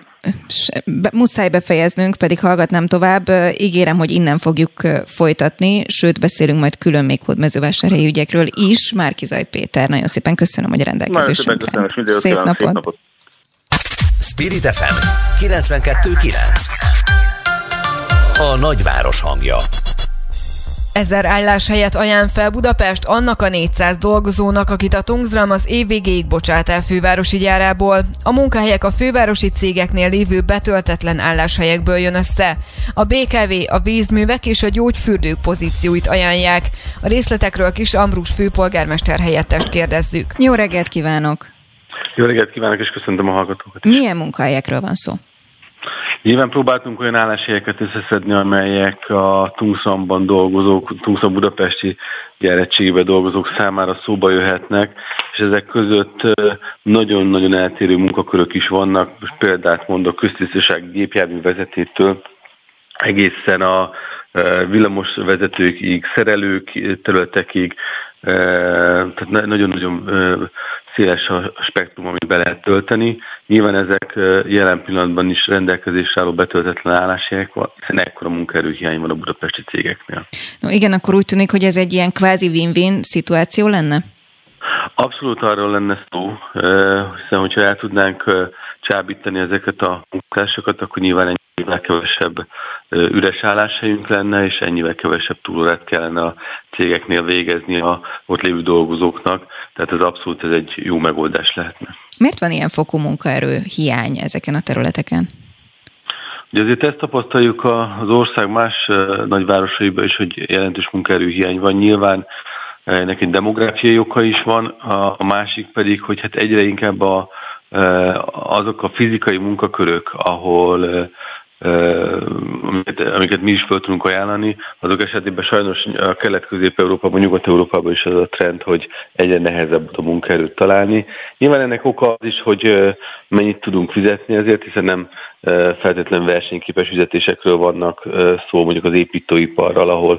Muszáj befejeznünk, pedig hallgatnám tovább. Ígérem, hogy innen fogjuk folytatni, sőt beszélünk majd külön még Hódmezővásárhelyi ügyekről is. Márki-Zay Péter, nagyon szépen köszönöm, hogy a rendelkezésünkre. Szép napot! napot. Spirit ef em kilencvenkettő kilenc a nagyváros hangja. Ezer álláshelyet ajánl fel Budapest annak a négyszáz dolgozónak, akit a Tungsram az év végéig bocsát el fővárosi gyárából. A munkahelyek a fővárosi cégeknél lévő betöltetlen álláshelyekből jön össze. A bé ká vé, a vízművek és a gyógyfürdők pozícióit ajánlják. A részletekről Kis Ambrus főpolgármester helyettest kérdezzük. Jó reggelt kívánok! Jó reggelt kívánok, és köszöntöm a hallgatókat is. Milyen munkahelyekről van szó? Nyilván próbáltunk olyan álláshelyeket összeszedni, amelyek a Tungsramban dolgozók, Tungsram budapesti gyáretségében dolgozók számára szóba jöhetnek, és ezek között nagyon-nagyon eltérő munkakörök is vannak. Most példát mondok, köztisztasági gépjármű vezetétől egészen a villamosvezetőkig, szerelők területekig, tehát nagyon-nagyon széles a spektrum, amit be lehet tölteni. Nyilván ezek jelen pillanatban is rendelkezésre álló betöltetlen álláshelyek van, hiszen ekkora munkaerőhiány van a budapesti cégeknél. No igen, akkor úgy tűnik, hogy ez egy ilyen kvázi win-win szituáció lenne? Abszolút arról lenne szó, hiszen hogyha el tudnánk csábítani ezeket a munkásokat, akkor nyilván ennyivel kevesebb üres álláshelyünk lenne, és ennyivel kevesebb túlórát kellene a cégeknél végezni a ott lévő dolgozóknak, tehát ez abszolút ez egy jó megoldás lehetne. Miért van ilyen fokú munkaerő hiány ezeken a területeken? Ugye azért ezt tapasztaljuk az ország más nagyvárosaiban is, hogy jelentős munkaerőhiány van. Nyilván ennek egy demográfiai oka is van, a másik pedig, hogy hát egyre inkább a, azok a fizikai munkakörök, ahol amiket, amiket mi is fel tudunk ajánlani, azok esetében sajnos a Kelet-Közép-Európában, Nyugat-Európában is az a trend, hogy egyre nehezebb a munkaerőt találni. Nyilván ennek oka az is, hogy mennyit tudunk fizetni ezért, hiszen nem feltétlenül versenyképes fizetésekről vannak szó, mondjuk az építőiparral, ahol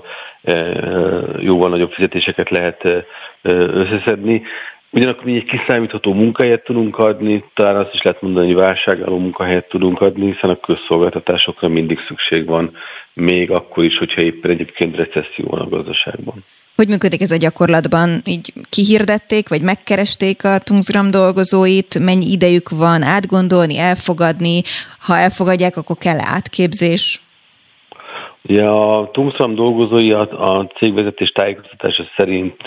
jóval nagyobb fizetéseket lehet összeszedni. Ugyanakkor mi egy kiszámítható munkahelyet tudunk adni, talán azt is lehet mondani, hogy válságálló munkahelyet tudunk adni, hiszen a közszolgáltatásokra mindig szükség van, még akkor is, hogyha éppen egyébként recesszió van a gazdaságban. Hogy működik ez a gyakorlatban? Így kihirdették, vagy megkeresték a Tungsram dolgozóit? Mennyi idejük van átgondolni, elfogadni? Ha elfogadják, akkor kell átképzés? Ja, a Tungsram dolgozói a, a cégvezetés tájékoztatása szerint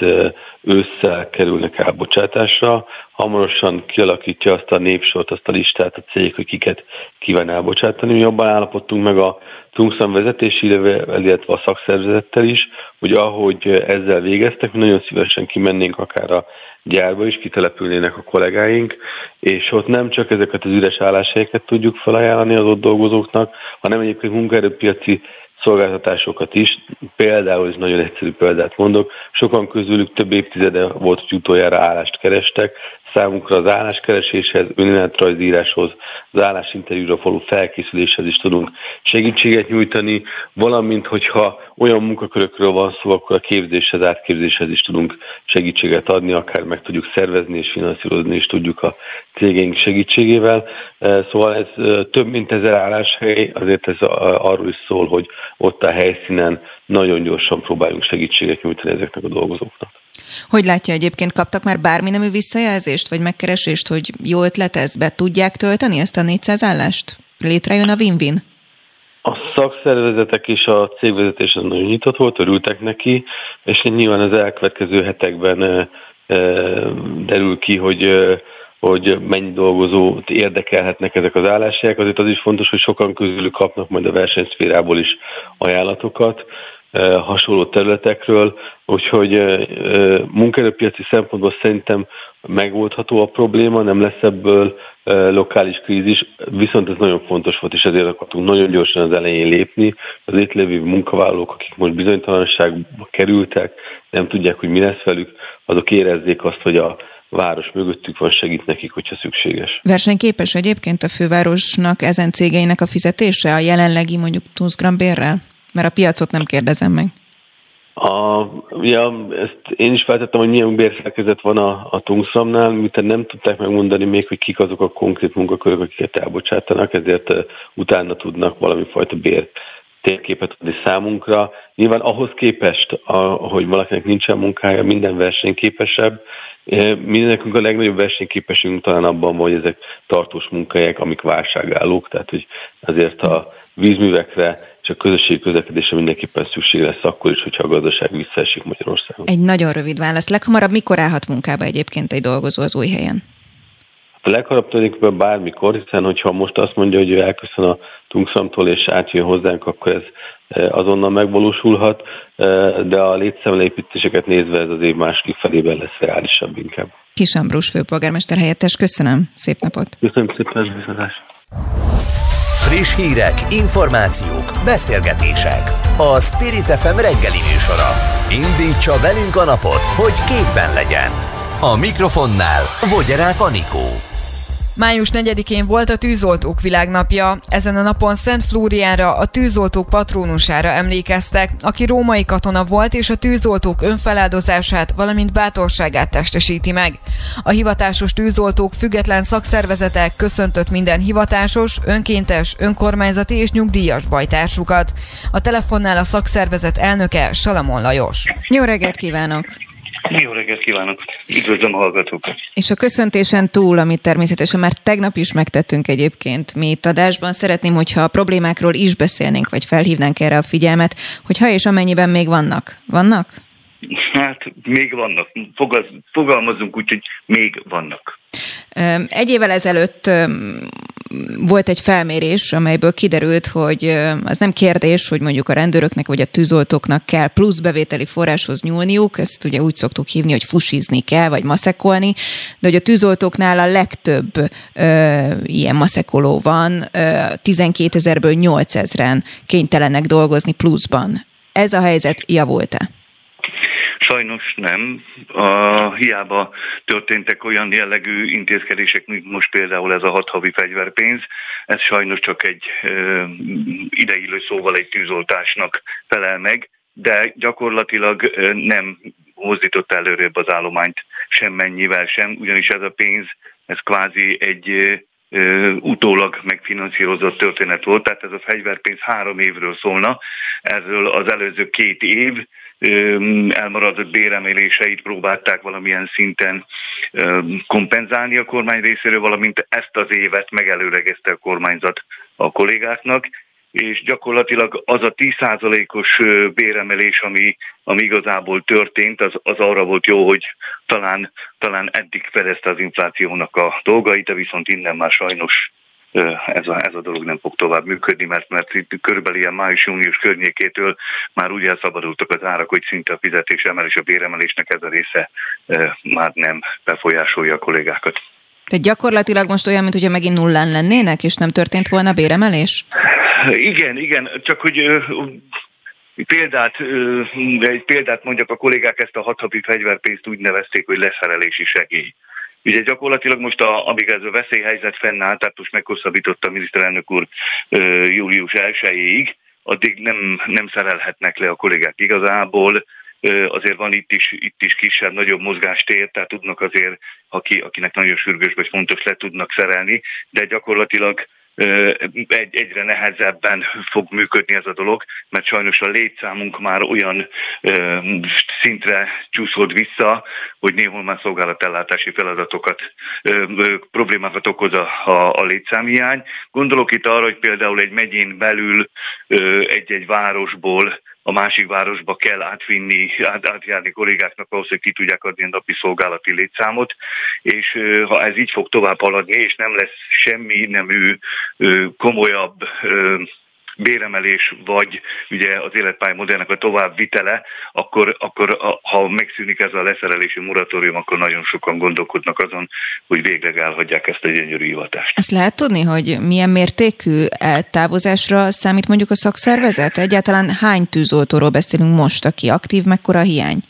ősszel kerülnek elbocsátásra. Hamarosan kialakítja azt a népsort, azt a listát a cég, hogy kiket kíván elbocsátani. Mi jobban állapodtunk meg a Tungsram vezetésével, illetve a szakszervezettel is, hogy ahogy ezzel végeztek, mi nagyon szívesen kimennénk akár a gyárba is, kitelepülnének a kollégáink, és ott nem csak ezeket az üres álláshelyeket tudjuk felajánlani az ott dolgozóknak, hanem egyébként munkaerőpiaci szolgáltatásokat is. Például, és nagyon egyszerű példát mondok, sokan közülük több évtizede volt, hogy utoljára állást kerestek, számukra az álláskereséshez, önéletrajzíráshoz, az állásinterjúra való felkészüléshez is tudunk segítséget nyújtani, valamint, hogyha olyan munkakörökről van szó, akkor a képzéshez, átképzéshez is tudunk segítséget adni, akár meg tudjuk szervezni és finanszírozni is tudjuk a cégeink segítségével. Szóval ez több mint ezer álláshely, azért ez arról is szól, hogy ott a helyszínen nagyon gyorsan próbáljunk segítséget nyújtani ezeknek a dolgozóknak. Hogy látja egyébként, kaptak már bármi nemű visszajelzést, vagy megkeresést, hogy jó ötlet ez, be tudják tölteni ezt a négyszáz állást? Létrejön a win-win? A szakszervezetek és a cégvezetés nagyon nyitott volt, örültek neki, és nyilván az elkövetkező hetekben e, e, derül ki, hogy, e, hogy mennyi dolgozót érdekelhetnek ezek az álláshelyek. Azért az is fontos, hogy sokan közülük kapnak majd a versenyszférából is ajánlatokat hasonló területekről, úgyhogy munkaerőpiaci szempontból szerintem megoldható a probléma, nem lesz ebből lokális krízis, viszont ez nagyon fontos volt, és ezért akartunk nagyon gyorsan az elején lépni. Az itt lévő munkavállalók, akik most bizonytalanságba kerültek, nem tudják, hogy mi lesz velük, azok érezzék azt, hogy a város mögöttük van, segít nekik, hogyha szükséges. Versenyképes egyébként a fővárosnak ezen cégeinek a fizetése a jelenlegi mondjuk Tungsram bérrel? Mert a piacot nem kérdezem meg. A, ja, ezt én is feltettem, hogy milyen bérszerkezet van a, a Tungsramnál, miután nem tudták megmondani még, hogy kik azok a konkrét munkakörök, akiket elbocsátanak, ezért uh, utána tudnak valami fajta bér térképet adni számunkra. Nyilván ahhoz képest, hogy valakinek nincsen munkája, minden versenyképesebb. Mi nekünk a legnagyobb versenyképességünk talán abban van, hogy ezek tartós munkahelyek, amik válságállók, tehát hogy azért a vízművekre és és a közösségi közlekedésre mindenképpen szükség lesz akkor is, hogyha a gazdaság visszaesik Magyarországon. Egy nagyon rövid válasz. Leghamarabb mikor állhat munkába egyébként egy dolgozó az új helyen? A leghamarabb tulajdonképpen bármikor, hiszen hogyha most azt mondja, hogy ő elköszön a Tungsramtól és átjön hozzánk, akkor ez azonnal megvalósulhat, de a létszámleépítéseket nézve ez az év második felében lesz reálisabb inkább. Kiss Ambrus főpolgármester helyettes, köszönöm, szép napot! Köszönöm szépen, viszontlátásra! Friss hírek, információk, beszélgetések. A Spirit ef em reggeli műsora. Indítsa velünk a napot, hogy képben legyen. A mikrofonnál Vogyarák Anikó. május negyedikén volt a Tűzoltók Világnapja. Ezen a napon Szent Flóriánra, a tűzoltók patrónusára emlékeztek, aki római katona volt és a tűzoltók önfeláldozását, valamint bátorságát testesíti meg. A hivatásos tűzoltók független szakszervezetek köszöntött minden hivatásos, önkéntes, önkormányzati és nyugdíjas bajtársukat. A telefonnál a szakszervezet elnöke Salamon Lajos. Jó reggelt kívánok! Jó reggelt kívánok! Üdvözlöm a hallgatókat! És a köszöntésen túl, amit természetesen már tegnap is megtettünk egyébként mi itt adásban, szeretném, hogyha a problémákról is beszélnénk, vagy felhívnánk erre a figyelmet, hogy ha és amennyiben még vannak. Vannak? Hát még vannak. Fogaz, fogalmazunk úgy, hogy még vannak. Egy évvel ezelőtt volt egy felmérés, amelyből kiderült, hogy az nem kérdés, hogy mondjuk a rendőröknek vagy a tűzoltóknak kell plusz bevételi forráshoz nyúlniuk, ezt ugye úgy szoktuk hívni, hogy fusizni kell, vagy maszekolni, de hogy a tűzoltóknál a legtöbb ö, ilyen maszekoló van, tizenkétezerből nyolcezren kénytelenek dolgozni pluszban. Ez a helyzet javult-e? Sajnos nem. A, hiába történtek olyan jellegű intézkedések, mint most például ez a hat havi fegyverpénz, ez sajnos csak egy ö, ideillő szóval egy tűzoltásnak felel meg, de gyakorlatilag ö, nem mozdított előrébb az állományt semmennyivel sem, ugyanis ez a pénz, ez kvázi egy ö, utólag megfinanszírozott történet volt, tehát ez a fegyverpénz három évről szólna, erről az előző két év elmaradott béremeléseit próbálták valamilyen szinten kompenzálni a kormány részéről, valamint ezt az évet megelőlegezte a kormányzat a kollégáknak, és gyakorlatilag az a tíz százalékos béremelés, ami, ami igazából történt, az, az arra volt jó, hogy talán, talán eddig fedezte az inflációnak a dolgait, de viszont innen már sajnos Ez a, ez a dolog nem fog tovább működni, mert, mert itt körülbelül ilyen május-június környékétől már úgy elszabadultak az árak, hogy szinte a fizetésemelés, a béremelésnek ez a része e, már nem befolyásolja a kollégákat. Tehát gyakorlatilag most olyan, mint hogyha megint nullán lennének, és nem történt volna béremelés? Igen, igen, csak hogy ö, példát, ö, egy példát mondjak, a kollégák ezt a hat havi fegyverpénzt úgy nevezték, hogy leszerelési segély. Ugye gyakorlatilag most, a, amíg ez a veszélyhelyzet fennáll, tehát most meghosszabbította a miniszterelnök úr ö, július elsejéig, addig nem, nem szerelhetnek le a kollégák igazából. Ö, azért van itt is, itt is kisebb, nagyobb mozgástér, tehát tudnak azért, aki, akinek nagyon sürgős vagy fontos, le tudnak szerelni, de gyakorlatilag Egy, egyre nehezebben fog működni ez a dolog, mert sajnos a létszámunk már olyan ö, szintre csúszott vissza, hogy néhol már szolgálatellátási feladatokat, ö, ö, problémákat okoz a, a, a létszámhiány. Gondolok itt arra, hogy például egy megyén belül ö, egy-egy városból a másik városba kell átvinni, át, átjárni kollégáknak ahhoz, hogy ki tudják adni a napi szolgálati létszámot, és ö, ha ez így fog tovább haladni, és nem lesz semmi nemű ö, komolyabb ö, béremelés, vagy ugye az életpálya modellnek a továbbvitele, akkor, akkor ha megszűnik ez a leszerelési moratórium, akkor nagyon sokan gondolkodnak azon, hogy végleg elhagyják ezt a gyönyörű hivatást. Ezt lehet tudni, hogy milyen mértékű eltávozásra számít mondjuk a szakszervezet? Egyáltalán hány tűzoltóról beszélünk most, aki aktív, mekkora a hiány?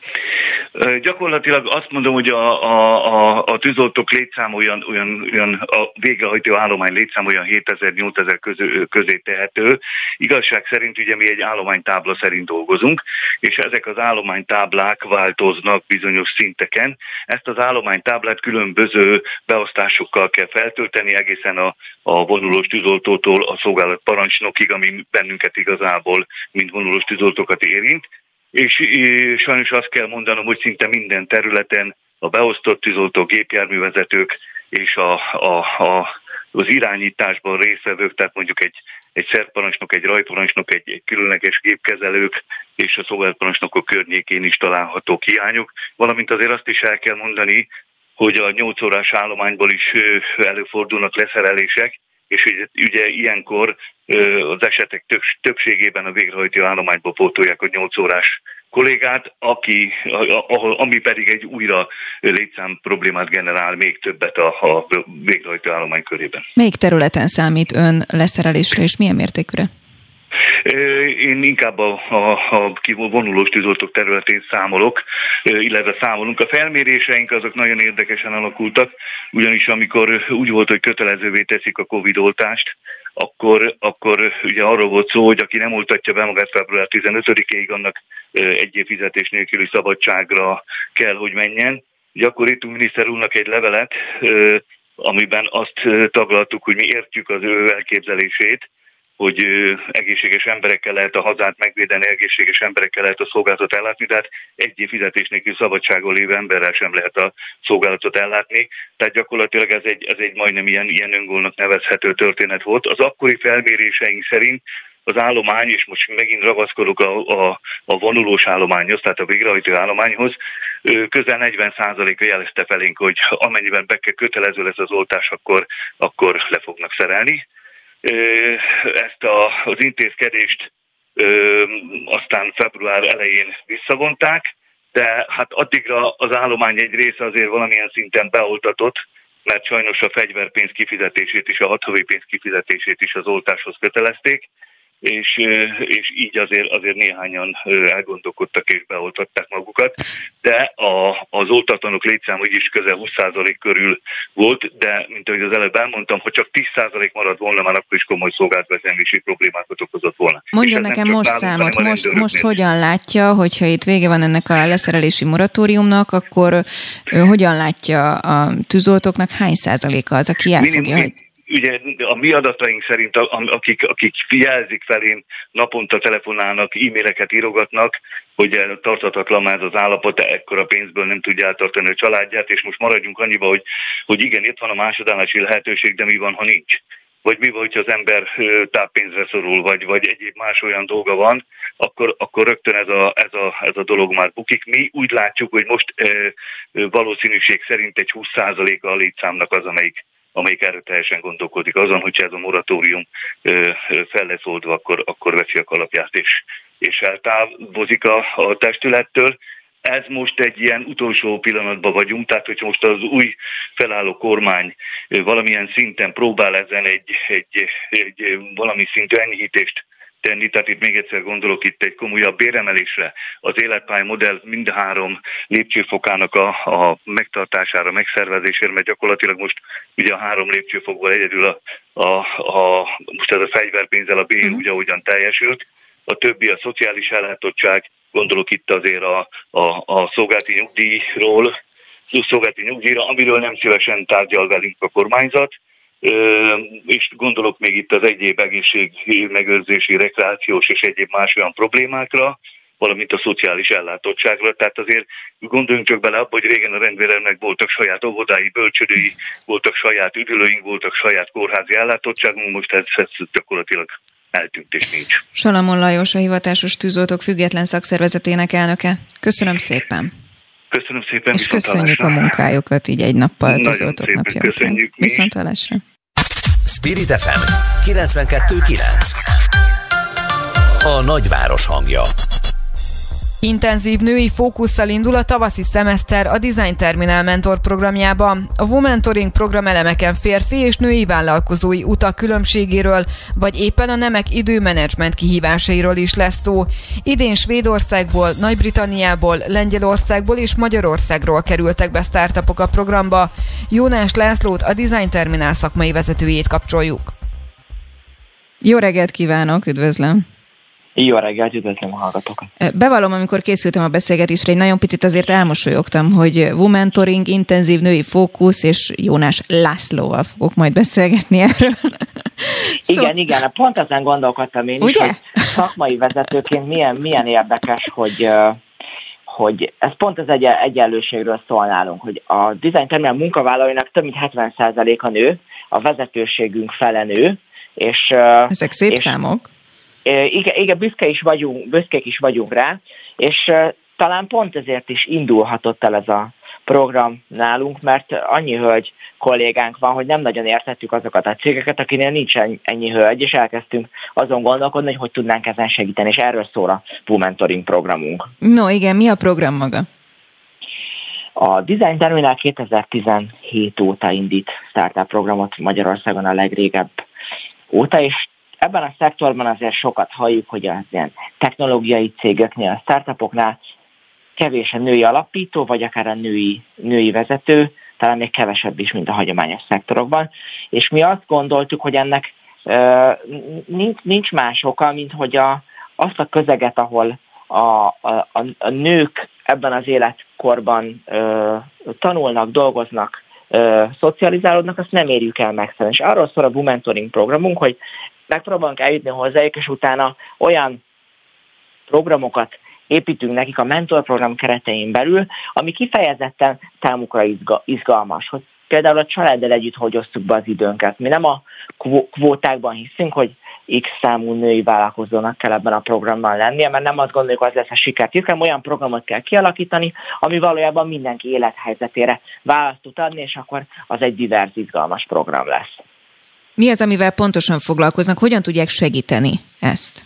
Gyakorlatilag azt mondom, hogy a, a, a, a tűzoltók létszám olyan, olyan, olyan a végrehajtó állomány létszám olyan hétezer-nyolcezer közé, közé tehető. Igazság szerint ugye mi egy állománytábla szerint dolgozunk, és ezek az állománytáblák változnak bizonyos szinteken. Ezt az állománytáblát különböző beosztásokkal kell feltölteni, egészen a, a vonulós tűzoltótól a szolgálat parancsnokig, ami bennünket igazából, mint vonulós tűzoltókat érint. És, és sajnos azt kell mondanom, hogy szinte minden területen a beosztott tűzoltó, gépjárművezetők és a, a, a, az irányításban résztvevők, tehát mondjuk egy, egy szerparancsnok, egy rajparancsnok, egy, egy különleges gépkezelők és a szolgálatparancsnokok környékén is találhatók hiányok, valamint azért azt is el kell mondani, hogy a nyolc órás állományból is előfordulnak leszerelések, és ugye, ugye ilyenkor az esetek többségében a végrehajtó állományból pótolják a nyolc órás kollégát, aki, ami pedig egy újra létszám problémát generál még többet a, a végrehajtó állomány körében. Melyik területen számít ön leszerelésre, és milyen mértékűre? Én inkább a, a, a vonulós tűzoltók területén számolok, illetve számolunk. A felméréseink azok nagyon érdekesen alakultak, ugyanis amikor úgy volt, hogy kötelezővé teszik a Covid oltást, akkor, akkor ugye arról volt szó, hogy aki nem oltatja be magát február tizenötödikéig, annak egy év fizetés nélküli szabadságra kell, hogy menjen. Ugye akkor írtunk miniszter úrnak egy levelet, amiben azt taglaltuk, hogy mi értjük az ő elképzelését, hogy egészséges emberekkel lehet a hazát megvédeni, egészséges emberekkel lehet a szolgálatot ellátni, de hát egy év fizetés nélkül szabadságon lévő emberrel sem lehet a szolgálatot ellátni. Tehát gyakorlatilag ez egy, ez egy majdnem ilyen, ilyen öngólnak nevezhető történet volt. Az akkori felméréseink szerint az állomány, és most megint ragaszkodok a, a, a vonulós állományhoz, tehát a végrehajtó állományhoz, közel negyven százaléka jelezte felénk, hogy amennyiben be kell kötelező lesz az oltás, akkor, akkor le fognak szerelni. Ezt a, az intézkedést ö, aztán február elején visszavonták, de hát addigra az állomány egy része azért valamilyen szinten beoltatott, mert sajnos a fegyverpénz kifizetését és a hathavi pénz kifizetését is az oltáshoz kötelezték, és, és így azért, azért néhányan elgondolkodtak és beoltatták magukat, de a, az oltatlanok létszám úgyis közel húsz százalék körül volt, de mint ahogy az előbb elmondtam, hogy csak tíz százalék maradt volna, már akkor is komoly szolgálatvezetési problémákat okozott volna. Mondjon nekem most számot, most, most hogyan látja, hogyha itt vége van ennek a leszerelési moratóriumnak, akkor ő hogyan látja a tűzoltóknak, hány százaléka az, aki elfogja, hogy... Ugye a mi adataink szerint, akik, akik jelzik felém, naponta telefonálnak, e-maileket írogatnak, hogy tarthatatlan már ez az állapot, ekkora pénzből nem tudja eltartani a családját, és most maradjunk annyiba, hogy, hogy igen, itt van a másodállási lehetőség, de mi van, ha nincs? Vagy mi van, hogyha az ember táppénzre szorul, vagy, vagy egyéb más olyan dolga van, akkor, akkor rögtön ez a, ez, a, ez a dolog már bukik. Mi úgy látjuk, hogy most e, valószínűség szerint egy húsz százaléka a létszámnak az, amelyik amelyik erőteljesen gondolkodik azon, hogyha ez a moratórium ö, fel lesz oldva, akkor, akkor veszi a kalapját és, és eltávozik a, a testülettől. Ez most egy ilyen utolsó pillanatban vagyunk, tehát hogyha most az új felálló kormány valamilyen szinten próbál ezen egy, egy, egy valami szintű enyhítést tenni, tehát itt még egyszer gondolok itt egy komolyabb béremelésre, az életpálya modell mind három lépcsőfokának a, a megtartására, megszervezésére, mert gyakorlatilag most ugye a három lépcsőfokból egyedül a, a, a most ez a fegyverpénzzel a bér ugye ugyan teljesült, a többi a szociális ellátottság, gondolok itt azért a, a, a szolgálati nyugdíjról, szolgálati nyugdíjra, amiről nem szívesen tárgyal velünk a kormányzat, és gondolok még itt az egyéb egészség megőrzési, rekreációs és egyéb más olyan problémákra, valamint a szociális ellátottságra. Tehát azért gondoljunk csak bele abba, hogy régen a rendvédelmnek voltak saját óvodái, bölcsődői, voltak saját üdülőink, voltak saját kórházi ellátottságunk, most ez, ez gyakorlatilag eltűnt és nincs. Salamon Lajos, a hivatásos tűzoltók független szakszervezetének elnöke. Köszönöm szépen! Köszönöm szépen. És köszönjük a munkájukat így egy nappal tűzoltók napja után. Viszontlátásra. Spirit ef em kilencvenkettő kilenc. A nagyváros hangja. Intenzív női fókusszal indul a tavaszi szemeszter a Design Terminal Mentor programjába. A Womentoring program elemeken férfi és női vállalkozói utak különbségéről, vagy éppen a nemek időmenedzsment kihívásairól is lesz szó. Idén Svédországból, Nagy-Britanniából, Lengyelországból és Magyarországról kerültek be startupok a programba. Jónás Lászlót, a Design Terminal szakmai vezetőjét kapcsoljuk. Jó reggelt kívánok, üdvözlöm! Jó reggelt, üdvözlöm a hallgatókat. Bevallom, amikor készültem a beszélgetésre, egy nagyon picit azért elmosolyogtam, hogy Womentoring, intenzív női fókusz, és Jónás Lászlóval fogok majd beszélgetni erről. Igen, szóval... igen, pont ezen gondolkodtam én is, ugye? Hogy szakmai vezetőként milyen, milyen érdekes, hogy, hogy ez pont az egy- egyenlőségről szól nálunk, hogy a Design Terminál munkavállalóinak több mint hetven százaléka nő, a vezetőségünk fele nő, és... Ezek szép és, számok. Igen, igen büszke is vagyunk, büszkék is vagyunk rá, és talán pont ezért is indulhatott el ez a program nálunk, mert annyi hölgy kollégánk van, hogy nem nagyon értettük azokat a cégeket, akinél nincs ennyi hölgy, és elkezdtünk azon gondolkodni, hogy hogy tudnánk ezen segíteni, és erről szól a Womentoring programunk. No igen, mi a program maga? A Design Terminál kétezer-tizenhét óta indít startup programot Magyarországon a legrégebb óta, és ebben a szektorban azért sokat halljuk, hogy az ilyen technológiai cégeknél, a startupoknál kevés a női alapító, vagy akár a női, női vezető, talán még kevesebb is, mint a hagyományos szektorokban. És mi azt gondoltuk, hogy ennek uh, nincs, nincs más oka, mint hogy a, azt a közeget, ahol a, a, a nők ebben az életkorban uh, tanulnak, dolgoznak, uh, szocializálódnak, azt nem érjük el megszerűen. És arról szól a Womentoring programunk, hogy megpróbálunk eljutni hozzájuk, és utána olyan programokat építünk nekik a mentorprogram keretein belül, ami kifejezetten számukra izga, izgalmas. Hogy például a családdal együtt hogy osztjuk be az időnket. Mi nem a kvótákban hiszünk, hogy X számú női vállalkozónak kell ebben a programban lennie, mert nem azt gondoljuk, hogy az lesz a siker, hanem olyan programot kell kialakítani, ami valójában mindenki élethelyzetére választ tud adni, és akkor az egy divers, izgalmas program lesz. Mi az, amivel pontosan foglalkoznak? Hogyan tudják segíteni ezt?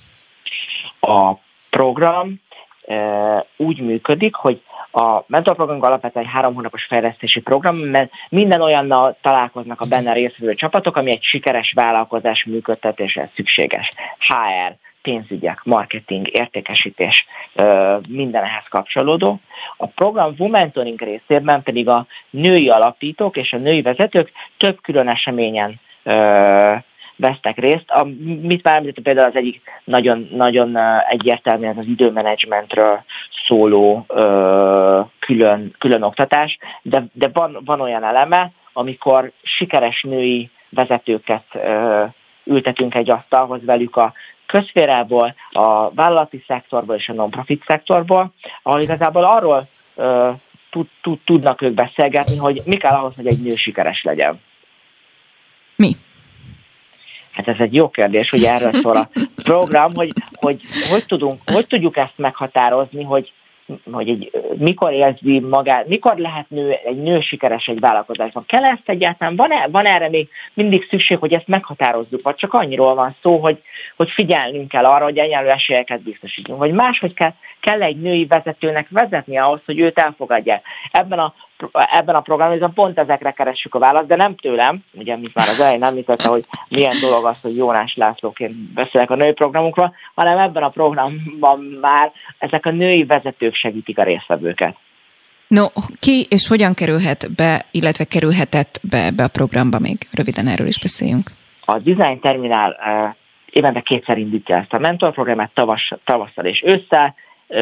A program e, úgy működik, hogy a mentorprogram alapvetően egy három hónapos fejlesztési program, mert minden olyannal találkoznak a benne részvevő csapatok, ami egy sikeres vállalkozás működtetésre szükséges. há er, pénzügyek, marketing, értékesítés, e, minden ehhez kapcsolódó. A program Womentoring részében pedig a női alapítók és a női vezetők több külön eseményen e, vesznek részt. A, mit már említettem, például az egyik nagyon, nagyon egyértelműen az időmenedzsmentről szóló ö, külön, külön oktatás, de, de van, van olyan eleme, amikor sikeres női vezetőket ö, ültetünk egy asztalhoz velük a közszférából, a vállalati szektorból és a non-profit szektorból, ahol igazából arról ö, tud, tud, tudnak ők beszélgetni, hogy mi kell ahhoz, hogy egy nő sikeres legyen. Mi? Hát ez egy jó kérdés, hogy erről szól a program, hogy hogy, hogy, tudunk, hogy tudjuk ezt meghatározni, hogy, hogy egy, mikor érzi magát, mikor lehet nő, egy nő sikeres egy vállalkozásban. Kell ezt egyáltalán? Van, e, van erre még mindig szükség, hogy ezt meghatározzuk, vagy csak annyiról van szó, hogy, hogy figyelnünk kell arra, hogy egyenlő esélyeket biztosítunk. Vagy máshogy kell, kell egy női vezetőnek vezetni ahhoz, hogy őt elfogadják. Ebben a ebben a programban pont ezekre keressük a választ, de nem tőlem, ugye, mint már az elején említette, hogy milyen dolog az, hogy Jónás Lászlóként beszélek a női programokról, hanem ebben a programban már ezek a női vezetők segítik a résztvevőket. No, ki és hogyan kerülhet be, illetve kerülhetett be ebbe a programba még? Röviden erről is beszéljünk. A Design Terminál uh, évente kétszer indítja ezt a mentorprogramát, tavasz, tavasszal és ősszel.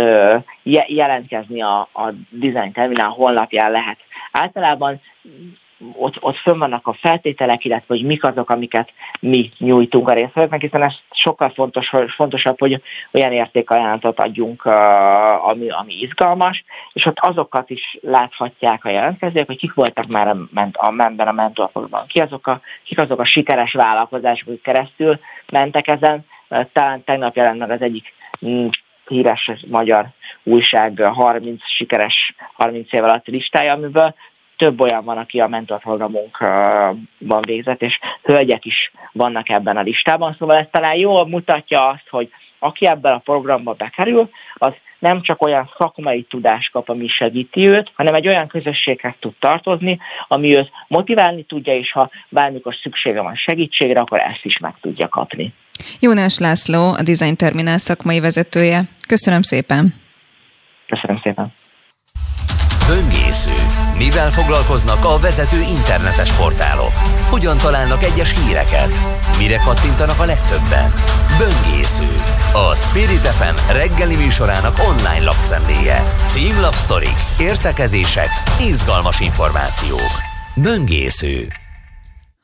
Jelentkezni a, a Design Terminál honlapján lehet. Általában ott, ott fönn vannak a feltételek, illetve hogy mik azok, amiket mi nyújtunk a résztvevőknek, hiszen ez sokkal fontos, fontosabb, hogy olyan értékajánlatot adjunk, ami, ami izgalmas, és ott azokat is láthatják a jelentkezők, hogy kik voltak már a, a, a mentorprogramban, ki azok a, kik azok a sikeres vállalkozások, hogy keresztül mentek ezen. Talán tegnap jelent meg az egyik híres magyar újság harminc sikeres harminc év alatt listája, amiből több olyan van, aki a mentorprogramunkban végzett, és hölgyek is vannak ebben a listában, szóval ez talán jól mutatja azt, hogy aki ebben a programba bekerül, az nem csak olyan szakmai tudást kap, ami segíti őt, hanem egy olyan közösséghez tud tartozni, ami őt motiválni tudja, és ha bármikor szüksége van segítségre, akkor ezt is meg tudja kapni. Jónás László, a Design Terminál szakmai vezetője. Köszönöm szépen! Köszönöm szépen! Böngésző. Mivel foglalkoznak a vezető internetes portálok? Hogyan találnak egyes híreket? Mire kattintanak a legtöbben? Böngésző. A Spirit ef em reggeli műsorának online lapszemléje. Címlapsztorik, értekezések, izgalmas információk. Böngésző.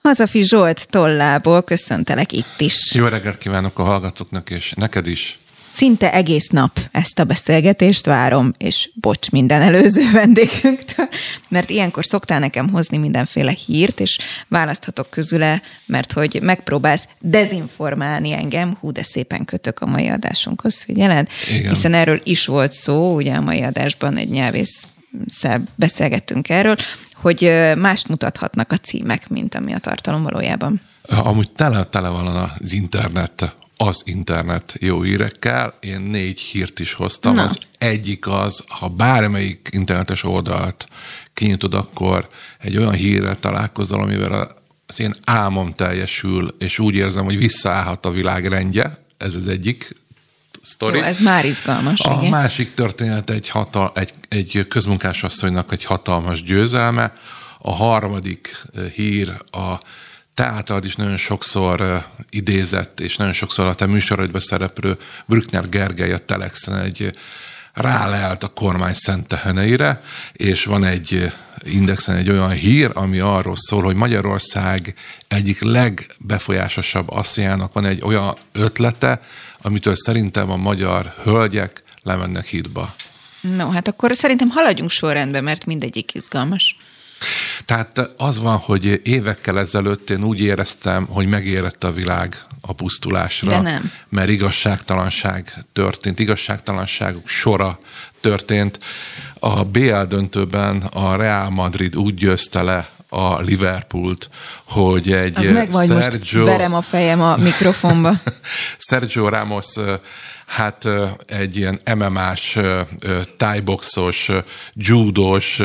Hazafi Zsolt tollából köszöntelek itt is. Jó reggelt kívánok a hallgatóknak, és neked is. Szinte egész nap ezt a beszélgetést várom, és bocs minden előző vendégünktől, mert ilyenkor szoktál nekem hozni mindenféle hírt, és választhatok közüle, mert hogy megpróbálsz dezinformálni engem, hú, de szépen kötök a mai adásunkhoz, figyeled? Igen. Hiszen erről is volt szó, ugye a mai adásban egy nyelvésszel beszélgettünk erről, hogy mást mutathatnak a címek, mint ami a tartalom valójában. Amúgy tele-tele van az internet, az internet jó hírekkel. Én négy hírt is hoztam. Na. Az egyik az, ha bármelyik internetes oldalt kinyitod, akkor egy olyan hírrel találkozol, amivel az én álmom teljesül, és úgy érzem, hogy visszaállhat a világ rendje. Ez az egyik sztori. Jó, ez már izgalmas. A igen. másik történet egy, hatal, egy, egy közmunkásasszonynak egy hatalmas győzelme. A harmadik hír a te általad is nagyon sokszor uh, idézett, és nagyon sokszor a te műsorodban szereplő Brückner Gergely a Telexen egy rálelt a kormány szent teheneire, és van egy Indexen egy olyan hír, ami arról szól, hogy Magyarország egyik legbefolyásosabb asszonyának van egy olyan ötlete, amitől szerintem a magyar hölgyek lemennek hídba. No, hát akkor szerintem haladjunk sorrendben, mert mindegyik izgalmas. Tehát az van, hogy évekkel ezelőtt én úgy éreztem, hogy megérett a világ a pusztulásra. De nem. Mert igazságtalanság történt, igazságtalanságok sora történt. A bé el döntőben a Real Madrid úgy győzte le a Liverpoolt, hogy egy az megvan, Sergio... most verem a fejem a mikrofonba. Sergio Ramos hát egy ilyen em em á-s, thai-boxos, judós,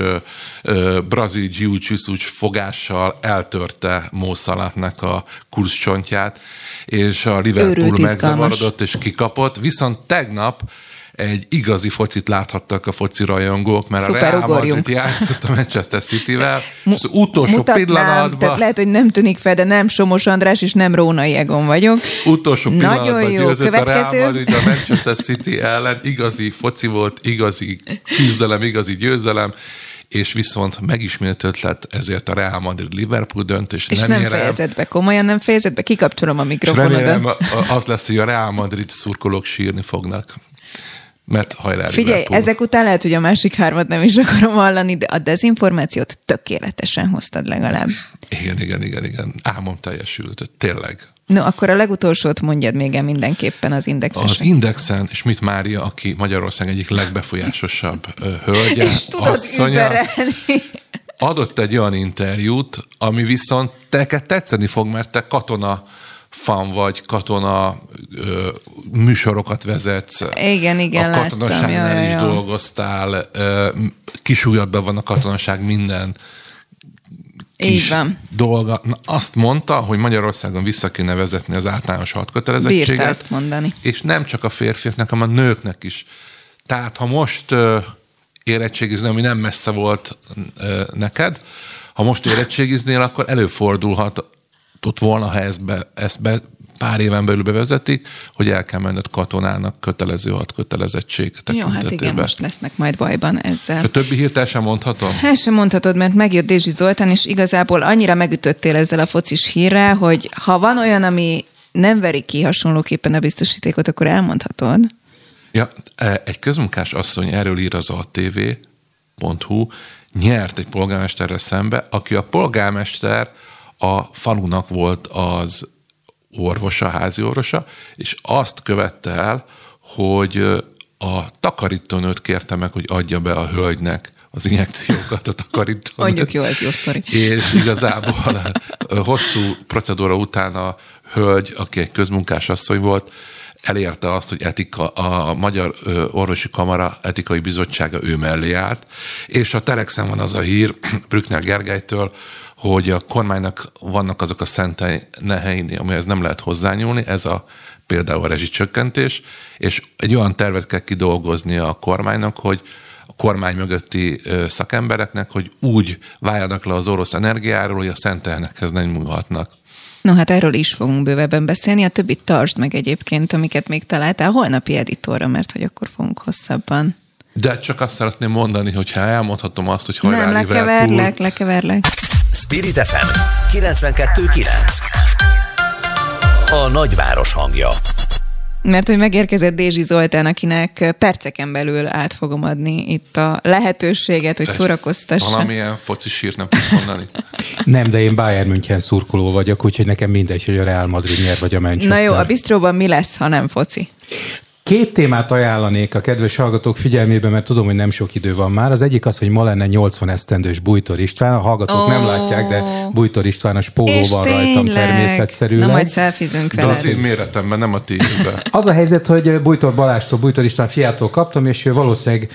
brazil jiu-jitsus fogással eltörte Mo Salahnak a kurzcsontját, és a Liverpool megzavarodott és kikapott. Viszont tegnap egy igazi focit láthattak a foci rajongók, mert Szuper, a Real Madrid játszott a Manchester Cityvel, és az utolsó Mutatnám, pillanatban... Tehát lehet, hogy nem tűnik fel, de nem Somos András, és nem Rónai Egon vagyok. Utolsó pillanatban Nagyon jó, győzött következő. a Real Madrid a Manchester City ellen. Igazi foci volt, igazi küzdelem, igazi győzelem, és viszont megismételt lett ezért a Real Madrid Liverpool döntés. És nem, nem fejezed be, komolyan nem fejezed be, kikapcsolom a mikrofonodat. És remélem az lesz, hogy a Real Madrid szurkolók sírni fognak. Mert hajrá, Figyelj, Liverpool. Ezek után lehet, hogy a másik hármat nem is akarom hallani, de a dezinformációt tökéletesen hoztad legalább. Igen, igen, igen, igen. Álmom teljesült, tényleg. No, akkor a legutolsót mondjad még el mindenképpen az Indexen. Az Indexen Schmidt Mária, aki Magyarország egyik legbefolyásosabb hölgye, és tudod asszonya, überelni. adott egy olyan interjút, ami viszont teket tetszeni fog, mert te katona fan vagy, katona ö, műsorokat vezetsz. Igen, igen, a katonaságnál láttam, is jaj, dolgoztál, ö, kisúlyadban van a katonaság minden kis dolga. Na, azt mondta, hogy Magyarországon vissza kéne vezetni az általános hadkötelezettséget. Bírta ezt mondani. És nem csak a férfiaknak, hanem a nőknek is. Tehát, ha most ö, érettségizni, ami nem messze volt ö, neked, ha most érettségiznél, akkor előfordulhat ott volna, ha ezt, be, ezt be, pár éven belül bevezetik, hogy el kell menned katonának kötelező hadkötelezettség tekintetében. Jó, hát igen, most lesznek majd bajban ezzel. És a többi hírt el sem mondhatom? El sem mondhatod, mert megjött Dézsi Zoltán, és igazából annyira megütöttél ezzel a focis hírrel, hogy ha van olyan, ami nem veri ki hasonlóképpen a biztosítékot, akkor elmondhatod. Ja, egy közmunkás asszony, erről ír az á té vé pont hú, nyert egy polgármesterrel szembe, aki a polgármester a falunak volt az orvosa, házi orvosa, és azt követte el, hogy a takarítónőt kérte meg, hogy adja be a hölgynek az injekciókat a takarítónőt. Mondjuk jó, ez jó sztori. És igazából hosszú procedúra után a hölgy, aki egy közmunkás asszony volt, elérte azt, hogy etika, a Magyar Orvosi Kamara etikai bizottsága ő mellé állt, és a Telexen van az a hír Brückner Gergelytől, hogy a kormánynak vannak azok a szent neheini, amihez nem lehet hozzányúlni, ez a például a rezsicsökkentés, és egy olyan tervet kell kidolgoznia a kormánynak, hogy a kormány mögötti szakembereknek, hogy úgy váljanak le az orosz energiáról, hogy a szent tehenekhez nem nyúlhatnak. No, hát erről is fogunk bővebben beszélni, a többit tartsd meg egyébként, amiket még találtál holnapi editorra, mert hogy akkor fogunk hosszabban. De csak azt szeretném mondani, hogy ha elmondhatom azt, hogy hajrá Nem, Liverpool... lekeverlek, lekeverlek. Spirit ef em kilencvenkettő kilenc. A nagyváros hangja. Mert hogy megérkezett Dézsi Zoltán, akinek perceken belül át fogom adni itt a lehetőséget, hogy szórakoztassa. Valamilyen foci sírt nem tudsz mondani? Nem, de én Bayern München szurkoló vagyok, úgyhogy nekem mindegy, hogy a Real Madrid nyer, vagy a Manchester. Na jó, a bistróban mi lesz, ha nem foci? Két témát ajánlanék a kedves hallgatók figyelmébe, mert tudom, hogy nem sok idő van már. Az egyik az, hogy ma lenne nyolcvan esztendős Bújtor István. A hallgatók oh. nem látják, de Bújtor Istvános pólóval rajtam természetszerűleg. Na majd szelfizünk vele. De az én méretemben, nem a tiédben. Az a helyzet, hogy Bújtor Balástól, Bújtor István fiától kaptam, és ő valószínűleg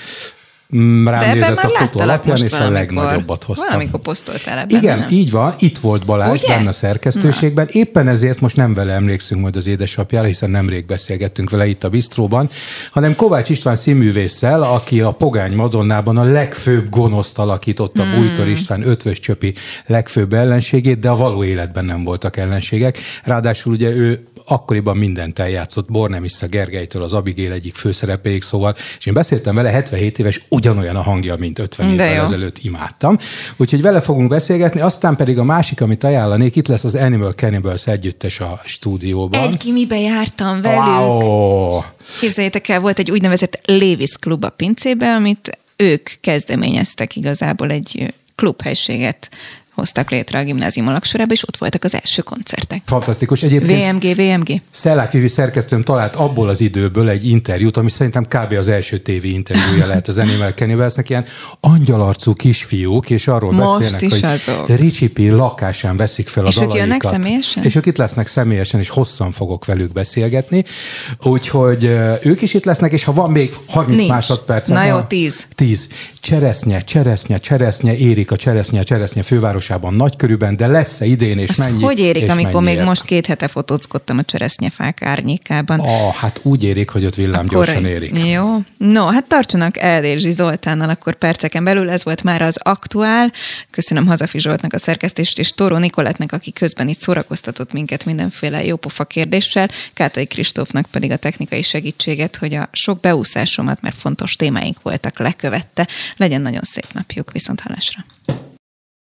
rám nézett a fotó alapján, és a legnagyobbat hoztam. Valamikor posztoltál ebben. Igen, nem? így van, itt volt Balázs Ugye? benne a szerkesztőségben. Na. Éppen ezért most nem vele emlékszünk majd az édesapjára, hiszen nemrég beszélgettünk vele itt a bistróban, hanem Kovács István színművésszel, aki a Pogány Madonnában a legfőbb gonoszt alakította, hmm. Bújtor István Ötvös Csöpi legfőbb ellenségét, de a való életben nem voltak ellenségek. Ráadásul ugye ő akkoriban mindent eljátszott, Bornemisza Gergelytől az Abigail egyik főszerepéig, szóval, és én beszéltem vele, hetvenhét éves, ugyanolyan a hangja, mint ötven évvel ezelőtt, imádtam. Úgyhogy vele fogunk beszélgetni, aztán pedig a másik, amit ajánlanék, itt lesz az Animal Cannibals együttes a stúdióban. Egy gimibe jártam velük. Wow. Képzeljétek el, volt egy úgynevezett Lévis klub a pincébe, amit ők kezdeményeztek igazából, egy klubhelységet hoztak létre a gimnázium alaksorában, és ott voltak az első koncertek. Fantasztikus. Egyébként vé em gé, vé em gé. Szellák Vivi szerkesztőm talált abból az időből egy interjút, ami szerintem kb. Az első tévé interjúja lehet az Animal Cannibalsnek, ilyen angyalarcú kisfiúk, és arról Most beszélnek, hogy azok. Ricsipi lakásán veszik fel a és dalaikat. És ők jönnek személyesen? És ők itt lesznek személyesen, és hosszan fogok velük beszélgetni. Úgyhogy ők is itt lesznek, és ha van még harminc Nincs. másodperc. Na jó, tíz. tíz. Cseresznye, cseresznye, cseresznye, érik a cseresznye, cseresznye fővárosában, Nagykörűben, de lesz-e idén, és Azt mennyi? hogy érik, amikor még mennyiért? most két hete fotózkodtam a cseresznyefák árnyékában? Ah, hát úgy érik, hogy ott villám akkor gyorsan érik. Jó. No, hát tartsanak el Dézsi Zoltánnal akkor perceken belül, ez volt már az aktuál. Köszönöm Hazafi Zsoltnak a szerkesztést, és Tóró Nikolettnek, aki közben itt szórakoztatott minket mindenféle jópofa kérdéssel, Kátai Kristófnak pedig a technikai segítséget, hogy a sok beúszásomat, mert fontos témáink voltak, lekövette. Legyen nagyon szép napjuk, viszont hallásra.